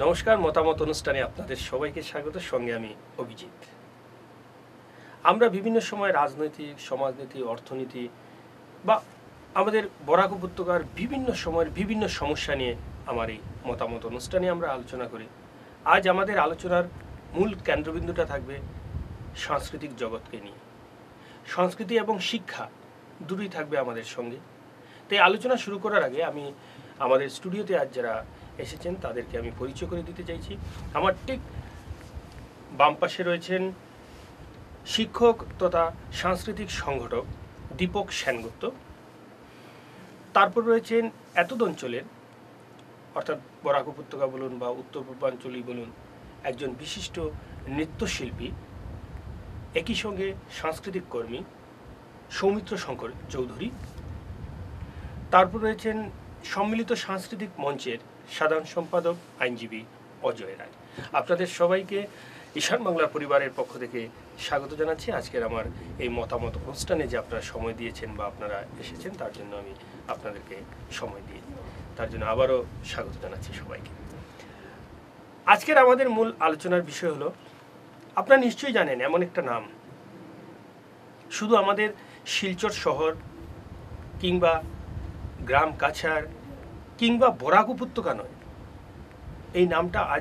নমস্কার, মতামত অনুষ্ঠানে আপনাদের সবাইকে স্বাগত। সঙ্গে আমি অভিজিৎ। আমরা বিভিন্ন সময় রাজনৈতিক, সমাজনীতি, অর্থনীতি বা আমাদের বরাক উপত্যকার বিভিন্ন সময়ের বিভিন্ন সমস্যা নিয়ে আমার এই মতামত অনুষ্ঠানে আমরা আলোচনা করি। আজ আমাদের আলোচনার মূল কেন্দ্রবিন্দুটা থাকবে সাংস্কৃতিক জগৎকে নিয়ে। সংস্কৃতি এবং শিক্ষা দুটোই থাকবে আমাদের সঙ্গে। তাই আলোচনা শুরু করার আগে আমি আমাদের স্টুডিওতে আজ যারা এসেছেন তাদেরকে আমি পরিচয় করে দিতে চাইছি। আমার ঠিক বাম পাশে রয়েছেন শিক্ষক তথা সাংস্কৃতিক সংগঠক দীপক সেনগুপ্ত। তারপর রয়েছেন এতদ অঞ্চলের অর্থাৎ বরাক উপত্যকা বলুন বা উত্তর পূর্বাঞ্চলই বলুন একজন বিশিষ্ট নৃত্যশিল্পী, একই সঙ্গে সাংস্কৃতিক কর্মী সৌমিত্র শঙ্কর চৌধুরী। তারপর রয়েছেন সম্মিলিত সাংস্কৃতিক মঞ্চের সাধারণ সম্পাদক আইনজীবী অজয় রায়। আপনাদের সবাইকে ঈশান বাংলার পরিবারের পক্ষ থেকে স্বাগত জানাচ্ছি। আজকের আমার এই মতামত অনুষ্ঠানে যে আপনারা সময় দিয়েছেন বা আপনারা এসেছেন তার জন্য আমি আপনাদেরকে সময় দিই, তার জন্য আবারও স্বাগত জানাচ্ছি সবাইকে। আজকের আমাদের মূল আলোচনার বিষয় হলো, আপনারা নিশ্চয়ই জানেন এমন একটা নাম শুধু আমাদের শিলচর শহর কিংবা গ্রাম কাছাড় কিংবা বরাক উপত্যকা নয়, এই নামটা আজ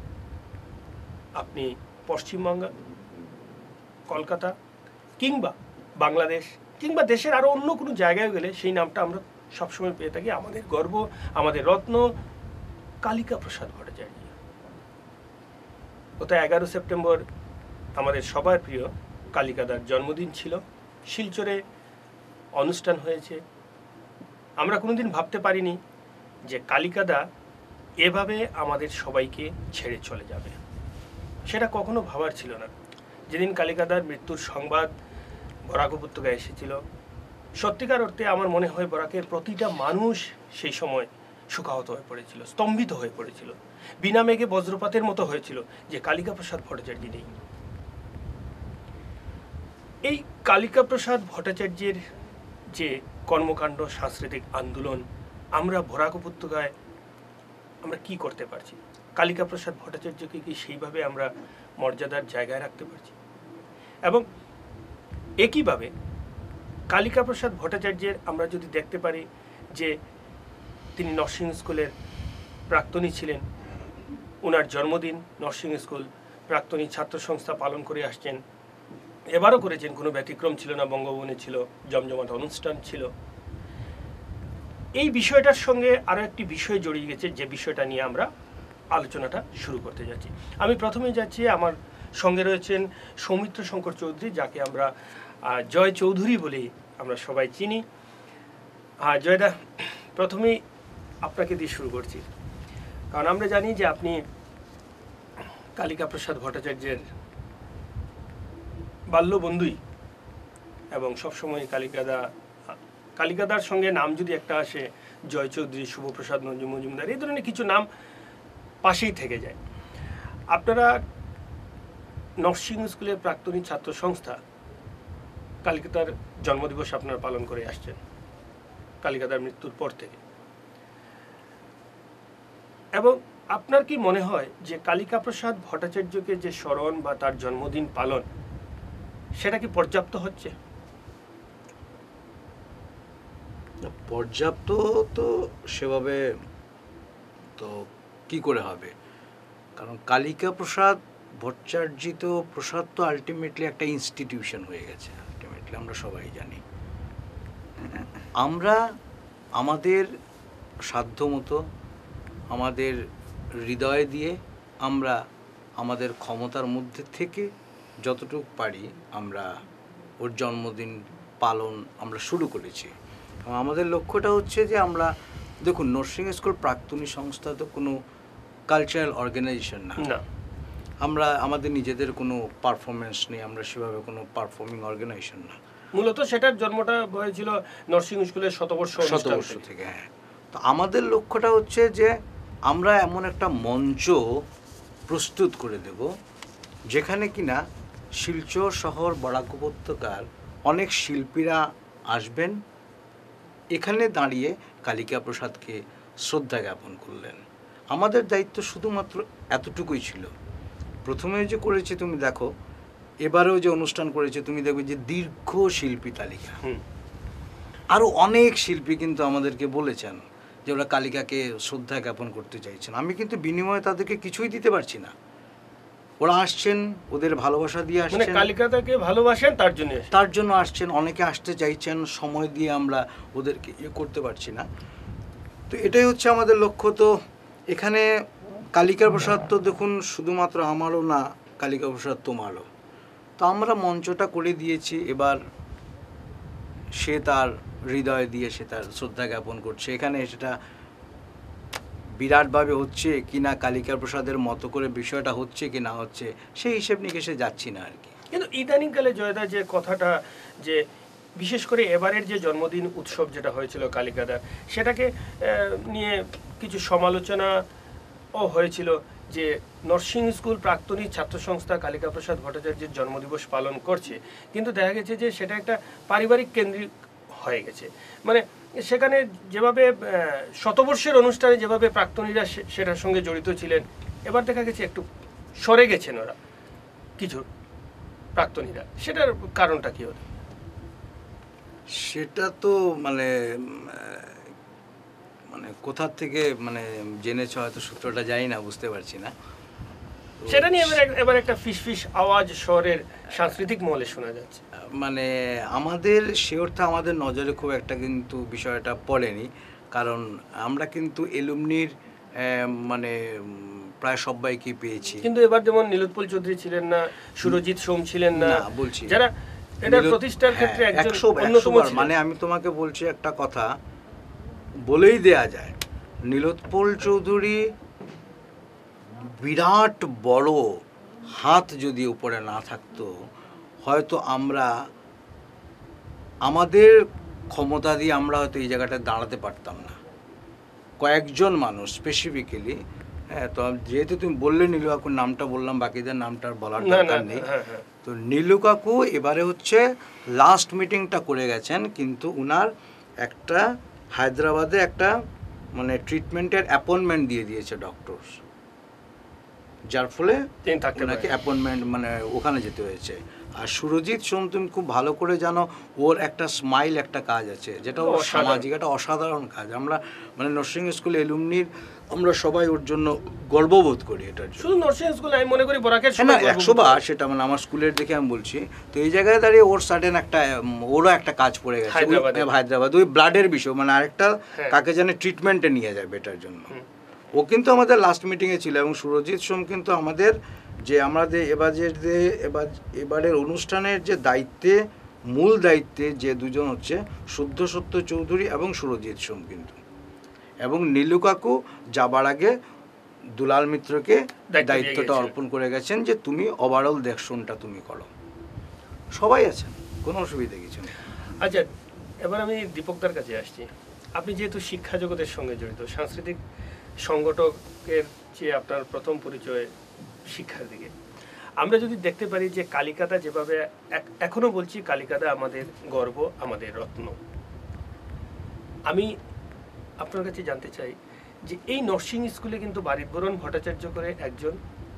আপনি পশ্চিমবঙ্গ, কলকাতা কিংবা বাংলাদেশ কিংবা দেশের আরও অন্য কোনো জায়গায় গেলে সেই নামটা আমরা সবসময় পেয়ে থাকি। আমাদের গর্ব, আমাদের রত্ন কালিকা প্রসাদ ভট্টাচার্য। গত 11 সেপ্টেম্বর আমাদের সবার প্রিয় কালিকাদার জন্মদিন ছিল। শিলচরে অনুষ্ঠান হয়েছে। আমরা কোনোদিন ভাবতে পারিনি যে কালিকাদা এভাবে আমাদের সবাইকে ছেড়ে চলে যাবে, সেটা কখনো ভাবার ছিল না। যেদিন কালিকাদার মৃত্যুর সংবাদ বরাক উপত্যকায় এসেছিল, সত্যিকার অর্থে আমার মনে হয় বরাকের প্রতিটা মানুষ সেই সময় শোকাহত হয়ে পড়েছিল, স্তম্ভিত হয়ে পড়েছিল, বিনা মেঘে বজ্রপাতের মতো হয়েছিল যে কালিকা প্রসাদ ভট্টাচার্য নেই। এই কালিকা প্রসাদ ভট্টাচার্যের যে কর্মকাণ্ড, সাংস্কৃতিক আন্দোলন, আমরা বরাক উপত্যকায় আমরা কি করতে পারছি? কালিকা প্রসাদ ভট্টাচার্যকে কি সেইভাবে আমরা মর্যাদার জায়গায় রাখতে পারছি? এবং একইভাবে কালিকা প্রসাদ ভট্টাচার্যের আমরা যদি দেখতে পারি যে তিনি নরসিংহ স্কুলের প্রাক্তনী ছিলেন, ওনার জন্মদিন নরসিংহ স্কুল প্রাক্তনী ছাত্র সংস্থা পালন করে আসছেন, এবারও করেছেন, কোনো ব্যতিক্রম ছিল না। বঙ্গভবনে ছিল, জমজমাট অনুষ্ঠান ছিল। এই বিষয়টার সঙ্গে আরও একটি বিষয় জড়িয়ে গেছে, যে বিষয়টা নিয়ে আমরা আলোচনাটা শুরু করতে যাচ্ছি। আমি প্রথমেই যাচ্ছি, আমার সঙ্গে রয়েছেন সৌমিত্র শঙ্কর চৌধুরী, যাকে আমরা জয় চৌধুরী বলেই আমরা সবাই চিনি। জয়দা, প্রথমেই আপনাকে দিয়ে শুরু করছি, কারণ আমরা জানি যে আপনি কালিকা প্রসাদ ভট্টাচার্যের বাল্যবন্ধুই এবং সবসময় কালিকাদার সঙ্গে নাম যদি একটা আসে, জয় চৌধুরী, শুভপ্রসাদ মজুমদার, এই ধরনের কিছু নাম পাশেই থেকে যায়। আপনারা নরসিংহ স্কুলের প্রাক্তনী ছাত্র সংস্থা কালিকাদার জন্মদিবস আপনারা পালন করে আসছেন কালিকাদার মৃত্যুর পর থেকে। এবং আপনার কি মনে হয় যে কালিকা প্রসাদ ভট্টাচার্যকে যে স্মরণ বা তার জন্মদিন পালন, সেটা কি পর্যাপ্ত হচ্ছে? পর্যাপ্ত তো সেভাবে তো কি করে হবে, কারণ কালিকা প্রসাদ ভট্টাচার্য প্রসাদ তো আলটিমেটলি একটা ইনস্টিটিউশন হয়ে গেছে। আলটিমেটলি আমরা সবাই জানি, আমরা আমাদের সাধ্যমতো আমাদের হৃদয় দিয়ে আমরা আমাদের ক্ষমতার মধ্যে থেকে যতটুকু পারি আমরা ওর জন্মদিন পালন আমরা শুরু করেছি। আমাদের লক্ষ্যটা হচ্ছে যে আমরা দেখুন, নরসিংহ স্কুল প্রাক্তনী সংস্থা তো কোনো কালচারাল অর্গানাইজেশন না। আমরা আমাদের নিজেদের কোনো পারফরমেন্স নেই, আমরা সেভাবে কোনো পারফর্মিং অর্গানাইজেশন না। মূলত সেটার জন্মটা হয়েছিল নরসিংহ স্কুলের শতবর্ষ থেকে। হ্যাঁ, তো আমাদের লক্ষ্যটা হচ্ছে যে আমরা এমন একটা মঞ্চ প্রস্তুত করে দেব যেখানে কিনা শিলচর শহর বরাক উপত্যকার অনেক শিল্পীরা আসবেন, এখানে দাঁড়িয়ে কালিকা প্রসাদকে শ্রদ্ধা জ্ঞাপন করলেন। আমাদের দায়িত্ব শুধুমাত্র এতটুকুই ছিল। প্রথমে যে করেছে তুমি দেখো, এবারেও যে অনুষ্ঠান করেছে তুমি দেখবে যে দীর্ঘ শিল্পী তালিকা। আরও অনেক শিল্পী কিন্তু আমাদেরকে বলেছেন যে ওরা কালিকাকে শ্রদ্ধা জ্ঞাপন করতে চাইছেন। আমি কিন্তু বিনিময়ে তাদেরকে কিছুই দিতে পারছি না। ওরা আসছেন, ওদের ভালোবাসা দিয়ে মানে আসছেন, কালিকাতাকে ভালোবাসেন তার জন্য আসছেন, অনেকে আসতে চাইছেন, সময় দিয়ে আমরা ওদেরকে করতে পারছি না। তো এটাই হচ্ছে আমাদের লক্ষ্য। তো এখানে কালিকা প্রসাদ তো দেখুন শুধুমাত্র আমারও না, কালিকা প্রসাদ তোমারও। তো আমরা মঞ্চটা করে দিয়েছি, এবার সে তার হৃদয় দিয়ে সে তার শ্রদ্ধা জ্ঞাপন করছে। এখানে সেটা বিরাটভাবে হচ্ছে কি না, কালিকা প্রসাদের মতো করে বিষয়টা হচ্ছে কি না হচ্ছে, সেই হিসেব নিকেশে যাচ্ছি না আর কি। কিন্তু ইদানিংকালে জয়দা যে কথাটা, যে বিশেষ করে এবারের যে জন্মদিন উৎসব যেটা হয়েছিল কালিকাদার, সেটাকে নিয়ে কিছু সমালোচনাও হয়েছিল যে নরসিংহ স্কুল প্রাক্তনী ছাত্র সংস্থা কালিকা প্রসাদ ভট্টাচার্যের জন্মদিবস পালন করছে, কিন্তু দেখা গেছে যে সেটা একটা পারিবারিক কেন্দ্রিক হয়ে গেছে। মানে সেখানে যেভাবে শতবর্ষের অনুষ্ঠানে যেভাবে প্রাক্তনীরা সেটার সঙ্গে জড়িত ছিলেন, এবার দেখা গেছে একটু সরে গেছেন ওরা কিছু প্রাক্তনীরা। সেটার কারণটা কি হলো? সেটা তো মানে মানে কোথা থেকে মানে জেনেছ হয়তো, সূত্রটা জানি না, বুঝতে পারছি না। সেটা নিয়ে এবার একটা ফিসফিস আওয়াজ শহরের সাংস্কৃতিক মহলে শোনা যাচ্ছে। মানে আমাদের সে অর্থে আমাদের নজরে খুব একটা কিন্তু বিষয়টা পড়েনি, কারণ আমরা কিন্তু এলুমনির মানে প্রায় সবাইকে পেয়েছি। কিন্তু এবার যেমন নীলোৎপল চৌধুরী ছিলেন না, সুরজিৎ সোম ছিলেন না, বলছি যারা এটা প্রতিষ্ঠার ক্ষেত্রে একজন অন্যতম ছিলেন। মানে আমি তোমাকে বলছি একটা কথা বলেই দেয়া যায়, নীলোৎপল চৌধুরী বিরাট বড় হাত যদি উপরে না থাকতো, হয়তো আমরা আমাদের ক্ষমতা দিয়ে আমরা হয়তো এই জায়গাটায় দাঁড়াতে পারতাম না। কয়েকজন মানুষ স্পেসিফিক্যালি, হ্যাঁ, তো যেহেতু তুমি বললে নীলু কাকুর নামটা বললাম, বাকিদের নামটা বলার দরকার নেই। তো নীলু কাকু এবারে হচ্ছে লাস্ট মিটিংটা করে গেছেন, কিন্তু উনার একটা হায়দ্রাবাদে একটা মানে ট্রিটমেন্টের অ্যাপয়েন্টমেন্ট দিয়ে দিয়েছে ডক্টর, যার ফলে ওনাকে অ্যাপয়েন্টমেন্ট মানে ওখানে যেতে হয়েছে। আর সুরজিৎ সোম তুমি খুব ভালো করে জানো, ওর একটা স্মাইল একটা কাজ আছে, যেটা ওর সামাজিক একটা অসাধারণ কাজ। আমরা মানে নরসিংহ স্কুল এলুমনির আমরা সবাই ওর জন্য গর্ববোধ করি। এটার জন্য শুধু নরসিংহ স্কুল আমি মনে করি বরাকের না 100 বার, সেটা মানে আমার স্কুলের দেখে আমি বলছি। তো এই জায়গায় দাঁড়িয়ে ওর সাডেন একটা ওরও একটা কাজ পড়ে গেছে হায়দ্রাবাদ, ওই ব্লাডের বিষয়, মানে আরেকটা কাকে জানে ট্রিটমেন্টে নিয়ে যাবে এটার জন্য। ও কিন্তু আমাদের লাস্ট মিটিংয়ে ছিল, এবং সুরজিৎ সোম কিন্তু আমাদের যে আমাদের এবারের অনুষ্ঠানের যে দায়িত্বে, মূল দায়িত্বে যে দুজন হচ্ছে শুদ্ধ সত্য চৌধুরী এবং সুরজিৎ সোম কিন্তু, এবং নীলু কাকু যাবার আগে দুলাল মিত্রকে দায়িত্বটা অর্পণ করে গেছেন যে তুমি ওভারঅল দেখশনটা তুমি করো। সবাই আছেন, কোনো অসুবিধা কিছু নেই। আচ্ছা, এবার আমি দীপকদার কাছে আসছি। আপনি যেহেতু শিক্ষা জগতের সঙ্গে জড়িত, সাংস্কৃতিক সংগঠকের চেয়ে আপনার প্রথম পরিচয় শিক্ষার দিকে। আমরা যদি দেখতে পারি যে কালিকাতা যেভাবে, এখনো বলছি কালিকাতা আমাদের গর্ব, আমাদের রত্ন। আমি আপনার কাছে জানতে চাই যে এই নরসিংহ স্কুলে কিন্তু বারিদবরণ ভট্টাচার্য করে একজন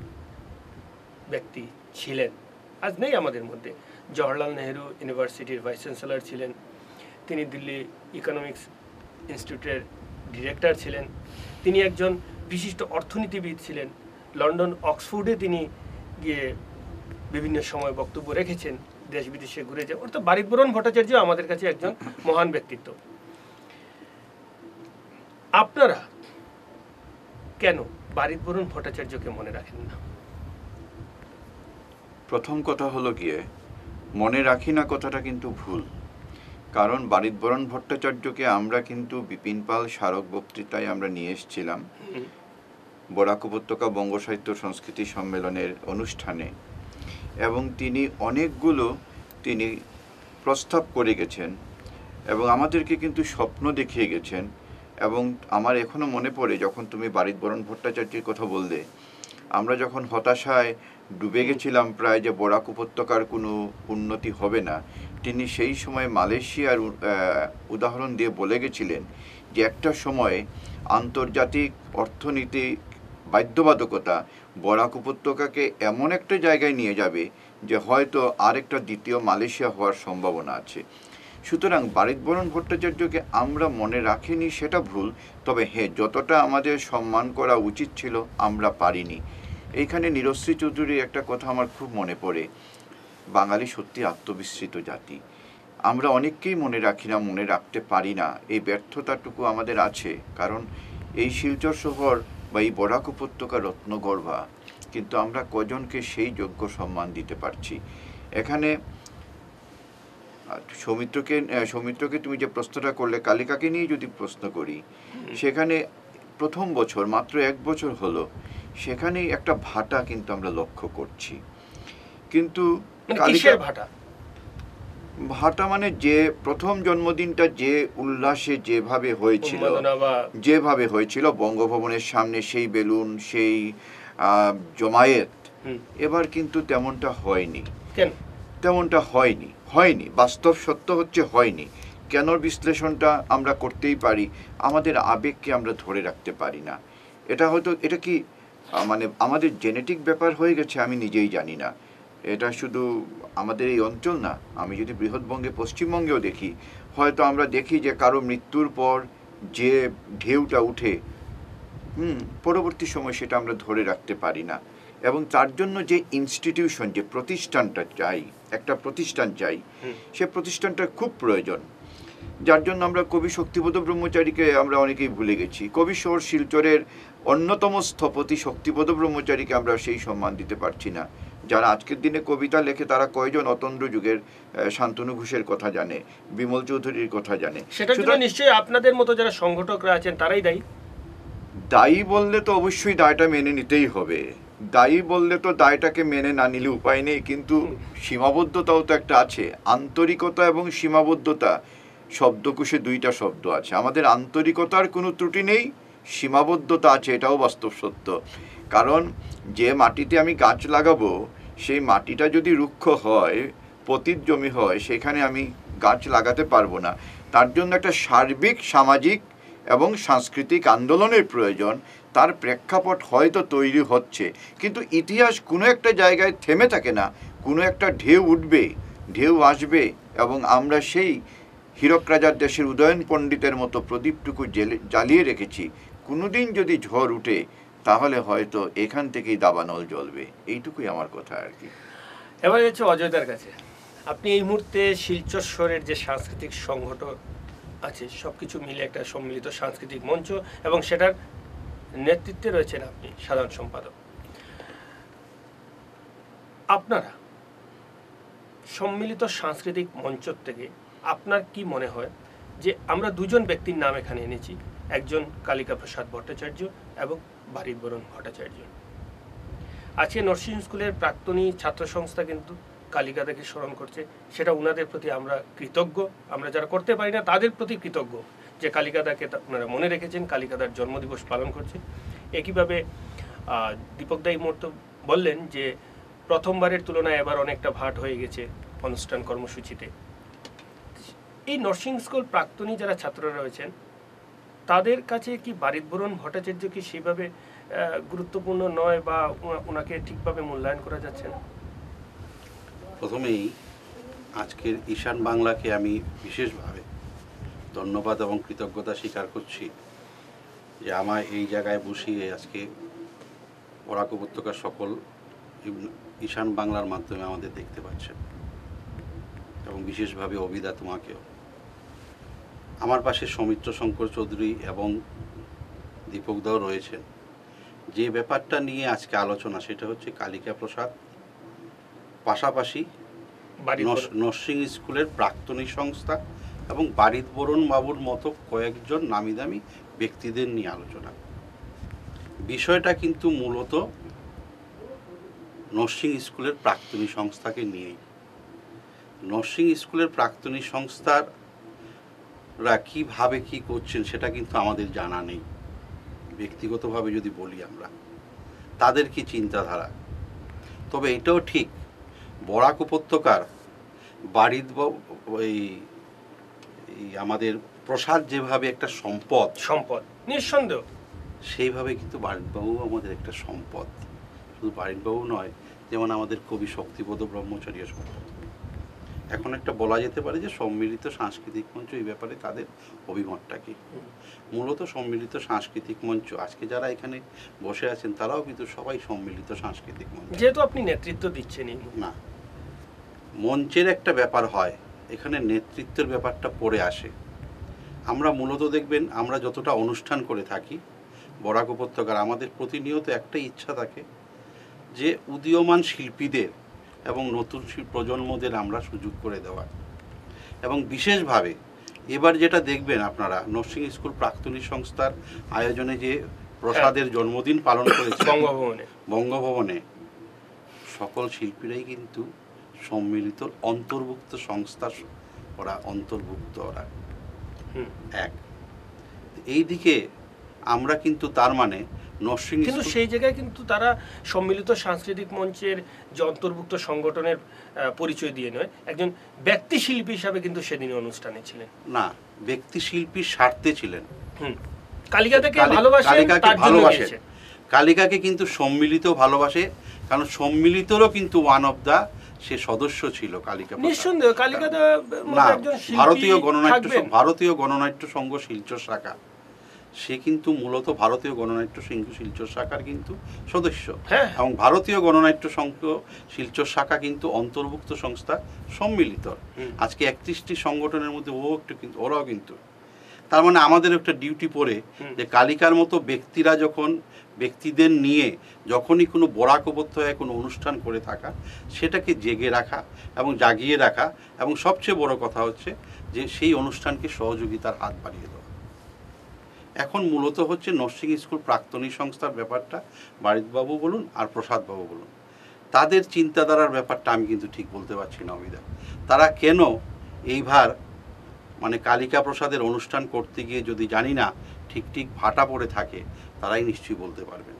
ব্যক্তি ছিলেন, আজ নেই আমাদের মধ্যে। জওহরলাল নেহেরু ইউনিভার্সিটির ভাইস চ্যান্সেলর ছিলেন, তিনি দিল্লি ইকোনমিক্স ইনস্টিটিউটের ডিরেক্টর ছিলেন, তিনি একজন বিশিষ্ট অর্থনীতিবিদ ছিলেন, লন্ডন অক্সফোর্ডে তিনি গিয়ে বিভিন্ন সময় বক্তব্য রেখেছেন, দেশ বিদেশে ঘুরে যায়। অর্থাৎ বারিদবরণ ভট্টাচার্য আমাদের কাছে একজন মহান ব্যক্তিত্ব। আপনারা কেন বারিদবরণ ভট্টাচার্যকে মনে রাখেন না? প্রথম কথা হলো গিয়ে মনে রাখি না কথাটা কিন্তু ভুল, কারণ বারিদবরণ ভট্টাচার্যকে আমরা কিন্তু বিপিন পাল স্মারক বক্তৃতায় আমরা নিয়ে এসেছিলাম বরাক উপত্যকা বঙ্গ সাহিত্য সংস্কৃতি সম্মেলনের অনুষ্ঠানে, এবং তিনি অনেকগুলো তিনি প্রস্তাব করে গেছেন এবং আমাদেরকে কিন্তু স্বপ্ন দেখিয়ে গেছেন। এবং আমার এখনো মনে পড়ে, যখন তুমি বারিদবরণ ভট্টাচার্যের কথা বললে, আমরা যখন হতাশায় ডুবে গেছিলাম প্রায় যে বরাক উপত্যকার কোনো উন্নতি হবে না, তিনি সেই সময় মালয়েশিয়ার উদাহরণ দিয়ে বলে গেছিলেন যে একটা সময়ে আন্তর্জাতিক অর্থনৈতিক বাধ্যবাধকতা বরাক উপত্যকাকে এমন একটা জায়গায় নিয়ে যাবে যে হয়তো আরেকটা দ্বিতীয় মালয়েশিয়া হওয়ার সম্ভাবনা আছে। সুতরাং বারিদবরণ ভট্টাচার্যকে আমরা মনে রাখিনি সেটা ভুল, তবে হ্যাঁ, যতটা আমাদের সম্মান করা উচিত ছিল আমরা পারিনি। এইখানে নীরশ্রী চৌধুরীর একটা কথা আমার খুব মনে পড়ে, বাঙালি সত্যি আত্মবিস্মৃত জাতি। আমরা অনেককেই মনে রাখি না, মনে রাখতে পারি না, এই ব্যর্থতাটুকু আমাদের আছে। কারণ এই শিলচর শহর বা এই বরাক উপত্যকা রত্নগর্ভা, কিন্তু আমরা কজনকে সেই যোগ্য সম্মান দিতে পারছি। এখানে সৌমিত্রকে তুমি যে প্রশ্নটা করলে, কালিকাকে নিয়ে যদি প্রশ্ন করি, সেখানে প্রথম বছর মাত্র 1 বছর হলো, সেখানে একটা ভাটা কিন্তু আমরা লক্ষ্য করছি। কিন্তু ভাটা মানে যে প্রথম জন্মদিনটা যে উল্লাসে যেভাবে হয়েছিল বঙ্গভবনের সামনে, সেই বেলুন, সেই জমায়েত, এবার কিন্তু তেমনটা হয়নি। কেন তেমনটা হয়নি, বাস্তব সত্য হচ্ছে হয়নি। কেন বিশ্লেষণটা আমরা করতেই পারি, আমাদের আবেগকে আমরা ধরে রাখতে পারি না। এটা কি মানে আমাদের জেনেটিক ব্যাপার হয়ে গেছে, আমি নিজেই জানি না। এটা শুধু আমাদের এই অঞ্চল না, আমি যদি বৃহৎবঙ্গে পশ্চিমবঙ্গেও দেখি, হয়তো আমরা দেখি যে কারো মৃত্যুর পর যে ঢেউটা উঠে, পরবর্তী সময় সেটা আমরা ধরে রাখতে পারি না। এবং তার জন্য যে ইনস্টিটিউশন, যে প্রতিষ্ঠানটা চাই, একটা প্রতিষ্ঠান চাই, সে প্রতিষ্ঠানটা খুব প্রয়োজন। যার জন্য আমরা কবি শক্তিবোধ ব্রহ্মচারীকে আমরা অনেকেই ভুলে গেছি। কবি শহর শিলচরের অন্যতম স্থপতি শক্তিবোধ ব্রহ্মচারীকে আমরা সেই সম্মান দিতে পারছি না। যারা আজকের দিনে কবিতা লেখে তারা কয়জন অতন্দ্র যুগের শান্তনু ঘোষের কথা জানে, বিমল চৌধুরীর কথা জানে? সেটার জন্য নিশ্চয়ই আপনাদের মতো যারা সংগঠকরা আছেন তারাই দায়ী বললে তো অবশ্যই দায়টা মেনে নিতেই হবে। দায়ী বললে তো দায়টাকে মেনে না নিলে উপায় নেই, কিন্তু সীমাবদ্ধতাও তো একটা আছে। আন্তরিকতা এবং সীমাবদ্ধতা, শব্দকোষে 2টা শব্দ আছে। আমাদের আন্তরিকতার কোনো ত্রুটি নেই, সীমাবদ্ধতা আছে, এটাও বাস্তব সত্য। কারণ যে মাটিতে আমি গাছ লাগাবো, সেই মাটিটা যদি রুক্ষ হয়, পতিত জমি হয়, সেখানে আমি গাছ লাগাতে পারবো না। তার জন্য একটা সার্বিক সামাজিক এবং সাংস্কৃতিক আন্দোলনের প্রয়োজন। তার প্রেক্ষাপট হয়তো তৈরি হচ্ছে, কিন্তু ইতিহাস কোনো একটা জায়গায় থেমে থাকে না। কোনো একটা ঢেউ উঠবে, ঢেউ আসবে, এবং আমরা সেই হীরক রাজার দেশের উদয়ন পণ্ডিতের মতো প্রদীপটুকু জ্বালিয়ে রেখেছি। কোনোদিন যদি ঝড় উঠে, তাহলে হয়তো এখান থেকেই দাবানল জ্বলবে। এইটুকুই আমার কথা আর কি। এবার হচ্ছে অজয়দার কাছে, আপনি এই মুহূর্তে শিলচর শহরের যে সাংস্কৃতিক সংগঠন আছে, সবকিছু মিলে একটা সম্মিলিত সাংস্কৃতিক মঞ্চ, এবং সেটার নেতৃত্বে রয়েছেন আপনি সাধারণ সম্পাদক। আপনারা সম্মিলিত সাংস্কৃতিক মঞ্চ থেকে আপনার কি মনে হয় যে আমরা 2জন ব্যক্তির নাম এখানে এনেছি, একজন কালিকা প্রসাদ ভট্টাচার্য এবং বারিদবরণ ভট্টাচার্য। আজকে নরসিংহ স্কুলের প্রাক্তনী ছাত্র সংস্থা কিন্তু কালিকাদাকে স্মরণ করছে, সেটা ওনাদের প্রতি আমরা কৃতজ্ঞ। আমরা যারা করতে পারি না তাদের প্রতি কৃতজ্ঞ যে কালিকাদাকে ওনারা মনে রেখেছেন, কালিকাদার জন্মদিবস পালন করছে। একইভাবে দীপকদা এই মুহূর্তে বললেন যে প্রথমবারের তুলনায় এবার অনেকটা ভাট হয়ে গেছে অনুষ্ঠান কর্মসূচিতে। এই নরসিংহ স্কুল প্রাক্তনী যারা ছাত্ররা রয়েছেন, তাদের কাছে কি বারিদবরণ ভট্টাচার্য কি সেইভাবে গুরুত্বপূর্ণ নয়, বা ওনাকে ঠিকভাবে মূল্যায়ন করা যাচ্ছে না? প্রথমেই আজকের ঈশান বাংলাকে আমি বিশেষভাবে ধন্যবাদ এবং কৃতজ্ঞতা স্বীকার করছি যে আমায় এই জায়গায় বসিয়ে আজকে বরাক উপত্যকার সকল ঈশান বাংলার মাধ্যমে আমাদের দেখতে পাচ্ছেন, এবং বিশেষভাবে অবিদা তোমাকেও। আমার পাশে সৌমিত্র শঙ্কর চৌধুরী এবং দীপকদাও রয়েছেন। যে ব্যাপারটা নিয়ে আজকে আলোচনা, সেটা হচ্ছে কালিকা প্রসাদ, পাশাপাশি নরসিংহ স্কুলের প্রাক্তনী সংস্থা এবং বারিদবরণ বাবুর মতো কয়েকজন নামি দামি ব্যক্তিদের নিয়ে আলোচনা। বিষয়টা কিন্তু মূলত নরসিংহ স্কুলের প্রাক্তনী সংস্থাকে নিয়েই। নরসিংহ স্কুলের প্রাক্তনী সংস্থারা কীভাবে কী করছেন সেটা কিন্তু আমাদের জানা নেই। ব্যক্তিগতভাবে যদি বলি আমরা, তাদের কি চিন্তাধারা। তবে এটাও ঠিক, বরাক উপত্যকার আমাদের প্রসাদ যেভাবে একটা সম্পদ, সম্পদ নিঃসন্দেহ, সেইভাবে কিন্তু বারিকবাবু আমাদের একটা সম্পদ। শুধু বারিকবাবু নয়, যেমন আমাদের কবি শক্তিপদ ব্রহ্মচারী সম্পদ। এখন একটা বলা যেতে পারে যে সম্মিলিত সাংস্কৃতিক মঞ্চ, এই ব্যাপারে তাদের অভিমতটা কি? মূলত সম্মিলিত সাংস্কৃতিক মঞ্চ, আজকে যারা এখানে বসে আছেন তারাও কিন্তু সবাই সম্মিলিত সাংস্কৃতিক মঞ্চ। যেহেতু আপনি নেতৃত্ব দিচ্ছেন না, মঞ্চের একটা ব্যাপার হয়, এখানে নেতৃত্বের ব্যাপারটা পড়ে আসে। আমরা মূলত দেখবেন, আমরা যতটা অনুষ্ঠান করে থাকি বরাক উপত্যকার, আমাদের প্রতিনিয়ত একটা ইচ্ছা থাকে যে উদীয়মান শিল্পীদের এবং নতুন প্রজন্মদের আমরা সুযোগ করে দেওয়া। এবং বিশেষভাবে এবার যেটা দেখবেন আপনারা, নরসিং স্কুল প্রাক্তনী সংস্থার আয়োজনে যে প্রসাদের জন্মদিন পালন করেছে বঙ্গভবনে, সকল শিল্পীরাই কিন্তু সম্মিলিত অন্তর্ভুক্ত সংস্থা, ওরা অন্তর্ভুক্ত, ওরা এক। এই দিকে আমরা কিন্তু তার মানে নরসিং কিন্তু সেই জায়গায় কিন্তু তারা সম্মিলিত সাংস্কৃতিক মঞ্চের যে অন্তর্ভুক্ত সংগঠনের পরিচয় দিয়ে নয়, একজন ব্যক্তি শিল্পী হিসাবে কিন্তু সেদিন অনুষ্ঠানে ছিলেন। না, ব্যক্তি শিল্পীর স্বার্থে ছিলেন। কালিকাকে ভালোবাসেন, তার জন্য গিয়েছেন। কালিকাকে কিন্তু সম্মিলিত ভালোবাসে, কারণ সম্মিলিতরও কিন্তু ওয়ান অফ দা সে সদস্য ছিল কালিকা। নিঃসন্দেহ কালিকা না, ভারতীয় গণনাট্য সংঘ শিলচর শাখা, সে কিন্তু মূলত ভারতীয় গণনাট্য সংঘ শিলচর শাখার কিন্তু সদস্য। এবং ভারতীয় গণনাট্য সংঘ শিলচর শাখা কিন্তু অন্তর্ভুক্ত সংস্থা সম্মিলিত। আজকে 31টি সংগঠনের মধ্যে ওরাও কিন্তু, তার মানে আমাদের একটা ডিউটি পড়ে যে কালিকার মতো ব্যক্তিরা যখন, ব্যক্তিদের নিয়ে যখনই কোনো বরাক উপত্যকায় কোনো অনুষ্ঠান করে থাকা, সেটাকে জেগে রাখা এবং জাগিয়ে রাখা, এবং সবচেয়ে বড় কথা হচ্ছে যে সেই অনুষ্ঠানকে সহযোগিতার হাত বাড়িয়ে দেওয়া। এখন মূলত হচ্ছে নরসিং স্কুল প্রাক্তনী সংস্থার ব্যাপারটা, বারিকবাবু বলুন আর প্রসাদবাবু বলুন, তাদের চিন্তাধারার ব্যাপারটা আমি কিন্তু ঠিক বলতে পারছি না অমিতা। তারা কেন এইবার মানে কালিকা প্রসাদের অনুষ্ঠান করতে গিয়ে যদি জানি না ঠিক ভাটা পড়ে থাকে, তারাই নিশ্চয়ই বলতে পারবেন।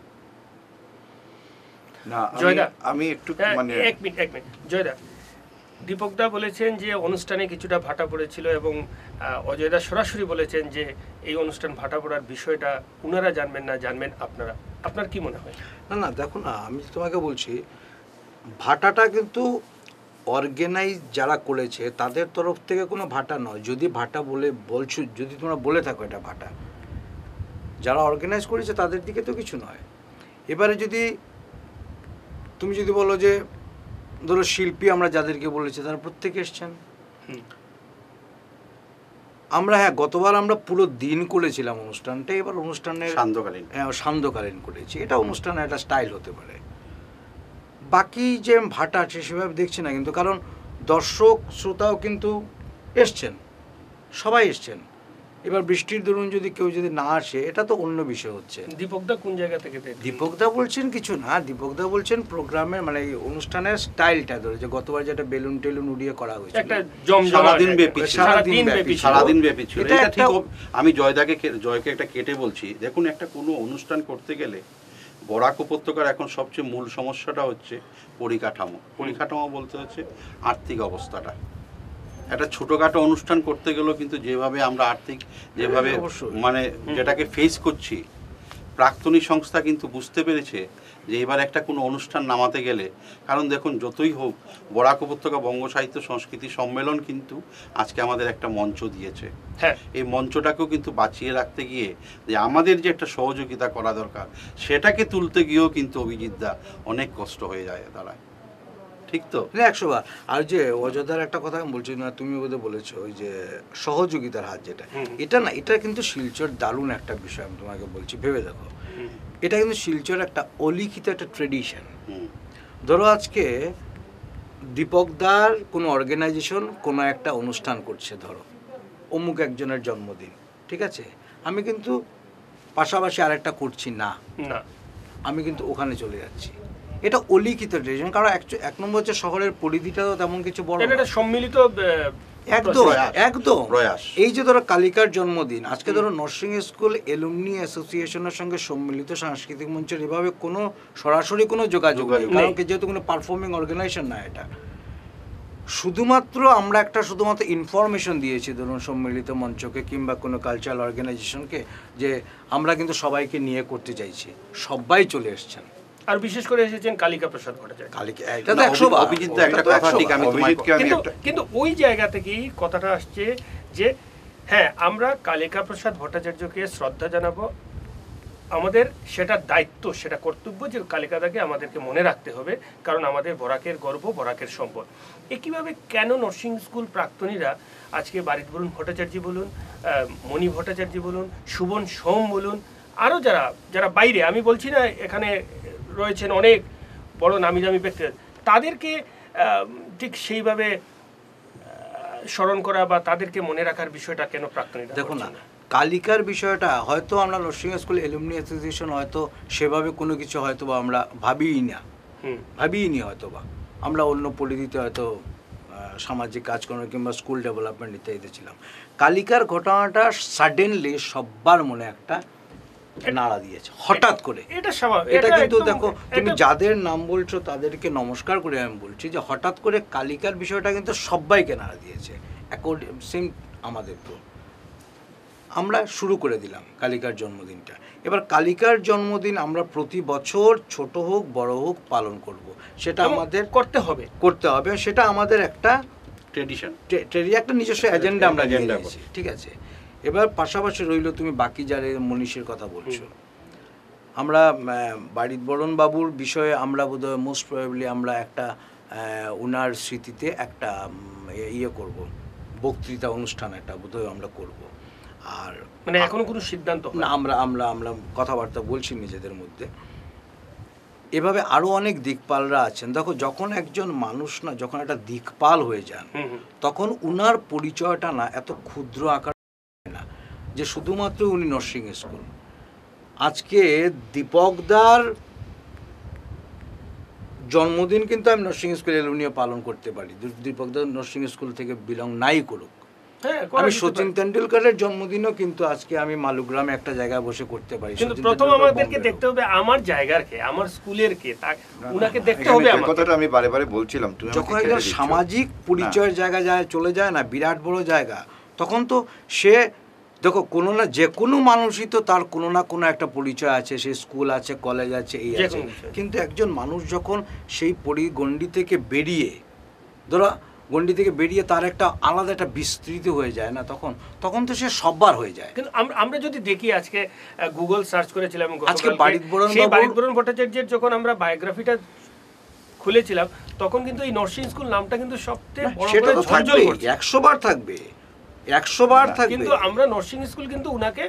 না, আমি একটু মানে এক মিনিট জয়দা, দীপকদা বলেছেন যে অনুষ্ঠানে কিছুটা ভাটা পড়েছিল, এবং অজয়দা সরাসরি বলেছেন যে এই অনুষ্ঠান ভাটা পড়ার বিষয়টা উনারা জানবেন না, জানবেন আপনারা। আপনার কি মনে হয়? না দেখো না, আমি তোমাকে বলছি, ভাটাটা কিন্তু অর্গানাইজ যারা করেছে তাদের তরফ থেকে কোনো ভাটা নয়। যদি ভাটা বলছো, যদি তোমরা বলে থাকো এটা ভাটা, যারা অর্গানাইজ করেছে তাদের দিকে তো কিছু নয়। এবারে তুমি যদি বলো যে ধরো শিল্পী আমরা যাদেরকে বলেছি তারা প্রত্যেকে এসছেন। আমরা গতবার আমরা পুরো দিন করেছিলাম অনুষ্ঠানটা, এবার অনুষ্ঠানের সান্ধ্যকালীন করেছি। এটা অনুষ্ঠানের একটা স্টাইল হতে পারে। বাকি যে ভাটা আছে সেভাবে দেখছি না কিন্তু, কারণ দর্শক শ্রোতাও কিন্তু এসছেন, সবাই এসছেন। এবার বৃষ্টির দরুন যদি কেউ না আসে, এটা তো অন্য বিষয় হচ্ছে। দীপকদা কোন জায়গা থেকে? দীপকদা বলছেন কিছু না, দীপকদা বলছেন প্রোগ্রামের মানে অনুষ্ঠানের স্টাইলটা ধরে, যে গতবার যেটা বেলুন টেলুন উড়িয়ে করা হয়েছে, একটা সারাদিন ব্যাপী ছিল। এটা ঠিক। আমি জয়কে একটা কেটে বলছি, দেখুন একটা কোনো অনুষ্ঠান করতে গেলে বরাক উপত্যকার এখন সবচেয়ে মূল সমস্যাটা হচ্ছে পরিকাঠামো বলতে হচ্ছে আর্থিক অবস্থাটা। একটা ছোটোখাটো অনুষ্ঠান করতে গেলেও কিন্তু যেভাবে আমরা আর্থিক যেভাবে মানে যেটাকে ফেস করছি, প্রাক্তনী সংস্থা কিন্তু বুঝতে পেরেছে যে এবার একটা কোনো অনুষ্ঠান নামাতে গেলে, কারণ দেখুন যতই হোক বরাক উপত্যকা বঙ্গ সাহিত্য সংস্কৃতি সম্মেলন কিন্তু আজকে আমাদের একটা মঞ্চ দিয়েছে। এই মঞ্চটাকেও কিন্তু বাঁচিয়ে রাখতে গিয়ে যে আমাদের যে একটা সহযোগিতা করা দরকার, সেটাকে তুলতে গিয়েও কিন্তু অভিজিৎদা অনেক কষ্ট হয়ে যায় দাঁড়ায়। ঠিক তো? 100বার। আর যে অযোধ্যার একটা কথা আমি বলছি না, তুমি বোধহয় বলেছো ওই যে সহযোগিতার হাত, যেটা এটা না, এটা কিন্তু শিলচর দারুণ একটা বিষয়। আমি তোমাকে বলছি, ভেবে দেখো, এটা কিন্তু শিলচর একটা অলিখিত একটা ট্রেডিশন। ধরো আজকে দীপকদার কোনো অর্গানাইজেশন কোনো একটা অনুষ্ঠান করছে, ধরো অমুক একজনের জন্মদিন, ঠিক আছে, আমি কিন্তু পাশাপাশি আরেকটা করছি না, আমি কিন্তু ওখানে চলে যাচ্ছি। এটা অলিখিত ট্রেডিশন, কারণ এক নম্বর হচ্ছে শহরের পরিধিটাও তেমন কিছু বড়, এটা সম্মিলিত একদম প্রয়াস। এই যে ধরো কালিকার জন্মদিন, আজকে ধরো নরসিং স্কুল এলুমনি অ্যাসোসিয়েশনের সঙ্গে সম্মিলিত সাংস্কৃতিক মঞ্চের এভাবে কোনো সরাসরি কোনো যোগাযোগ নেই, কারণ যেহেতু কোনো পারফর্মিং অর্গানাইজেশন না, এটা শুধুমাত্র আমরা একটা শুধুমাত্র ইনফরমেশন দিয়েছি ধরুন সম্মিলিত মঞ্চকে কিংবা কোনো কালচারাল অর্গানাইজেশনকে যে আমরা কিন্তু সবাইকে নিয়ে করতে চাইছি, সবাই চলে এসছেন। আর বিশেষ করে এসেছেন কালিকা প্রসাদ ভট্টাচার্য। কালিকা এটা তো 100 বার। অভিজিৎ এটা একটা তো কথা 100 ঠিক, আমি বার। তোমায় অভিজিৎকে আমি একটা কিন্তু ওই জায়গা থেকেই কথাটা আসছে যে হ্যাঁ আমরা কালিকা প্রসাদ ভট্টাচার্যকে শ্রদ্ধা জানাবো, আমাদের সেটা দায়িত্ব, সেটা কর্তব্য যে কালিকাদাকে আমাদেরকে মনে রাখতে হবে, কারণ আমাদের বরাকের গর্ব, বরাকের সম্পদ। একইভাবে কেন নার্সিং স্কুল প্রাক্তনীরা আজকে বারিদ বরুণ ভট্টাচার্য বলুন, মণি ভট্টাচার্য বলুন, সুবন সোম বলুন, আরও যারা যারা বাইরে, আমি বলছি না এখানে রয়েছেন অনেক বড় নামি দামি ব্যক্তি, তাদেরকে ঠিক সেইভাবে স্মরণ করা বা তাদেরকে মনে রাখার বিষয়টা কেন প্রাক্তনীরা দেখো না, করছে না? কালিকার বিষয়টা হয়তো আমরা নার্সিং স্কুল এলুমনি অ্যাসোসিয়েশন হয়তো সেভাবে কোনো কিছু হয়তো বা আমরা ভাবিনি হয়তো বা আমরা অন্য পরিধিতে হয়তো সামাজিক কাজকর্ম কিংবা স্কুল ডেভেলপমেন্ট ইত্যাদিতে ছিলাম। কালিকার ঘটনাটা সাডেনলি সবার মনে একটা নাড়া দিয়েছে হঠাৎ করে। এটা স্বাভাবিক। এটা কিন্তু একদম দেখো তুমি একটা- যাদের নাম বলছো তাদেরকে নমস্কার করে আমি বলছি যে হঠাৎ করে কালিকার বিষয়টা কিন্তু সবাইকে নাড়া দিয়েছে। সেম আমাদের তো আমরা শুরু করে দিলাম কালিকার জন্মদিনটা। এবার কালিকার জন্মদিন আমরা প্রতি বছর ছোট হোক বড় হোক পালন করব, সেটা এবং আমাদের করতে হবে। সেটা আমাদের একটা ট্রেডিশন, একটা নিজস্ব এজেন্ডা আমরা নিয়ে Agenda নিয়েছি, ঠিক আছে। এবার পাশাপাশি রইল তুমি বাকি যারা মনীষীর কথা বলছো, আমরা বারিদ বরণ বাবুর বিষয়ে আমরা বোধহয় মোস্ট প্রবাবলি আমরা একটা ওনার স্মৃতিতে একটা ইয়ে করব, বক্তৃতা অনুষ্ঠান একটা বোধহয় আমরা করব। আর মানে এখনো কোনো সিদ্ধান্ত না, আমরা আমরা আমরা কথাবার্তা বলছি নিজেদের মধ্যে। এভাবে আরও অনেক দিকপালরা আছেন। দেখো যখন একজন মানুষ না যখন একটা দিকপাল হয়ে যান, তখন উনার পরিচয়টা না এত ক্ষুদ্র আকার না যে শুধুমাত্র উনি নার্সিং স্কুল। আজকে দীপকদার জন্মদিন কিন্তু আমি নার্সিং স্কুল এলুমিনিও পালন করতে পারি, দীপকদার নার্সিং স্কুল থেকে বিলং নাই করুক। আমি সচিন তেন্ডুলকারের জন্মদিনও কিন্তু আজকে আমি মালুগ্রামে একটা জায়গায় বসে করতে পারি। কিন্তু প্রথম আমাদেরকে দেখতে হবে আমার জায়গার কে, আমার স্কুলের কে, উনাকে দেখতে হবে। এখানে আমার কথাটা আমি বারে বারে বলছিলাম, তুমি যখন আমাকে একজন কেটে দিচ্ছ। সামাজিক পরিচয়ের জায়গা যায় চলে যায় না, বিরাট বড় জায়গা, তখন তো সে দেখো কোনো না যে কোনো মানুষই তো তার কোনো না কোনো একটা পরিচয় আছে, সে স্কুল আছে, কলেজ আছে, এই যে আছে। কোনো বিষয়। কিন্তু একজন মানুষ যখন সেই গণ্ডি থেকে বেরিয়ে ধরো গণ্ডি থেকে বেরিয়ে তার একটা আলাদা একটা বিস্তৃত হয়ে যায় না, তখন তো সে সববার হয়ে যায়। কিন্তু আমরা যদি দেখি আজকে গুগল সার্চ করেছিলাম আজকে বারিদ বরণ সেই বাবুর- বারিদ বরণ ভট্টাচার্যের যখন আমরা বায়োগ্রাফিটা খুলেছিলাম, তখন কিন্তু এই নার্সিং স্কুল নামটা কিন্তু সবচেয়ে বড় সেটা করে তো ঝলঝল থাকবেই, করছে। 100 বার থাকবে, 100 বার থাকবে। কিন্তু আমরা নার্সিং স্কুল কিন্তু উনাকে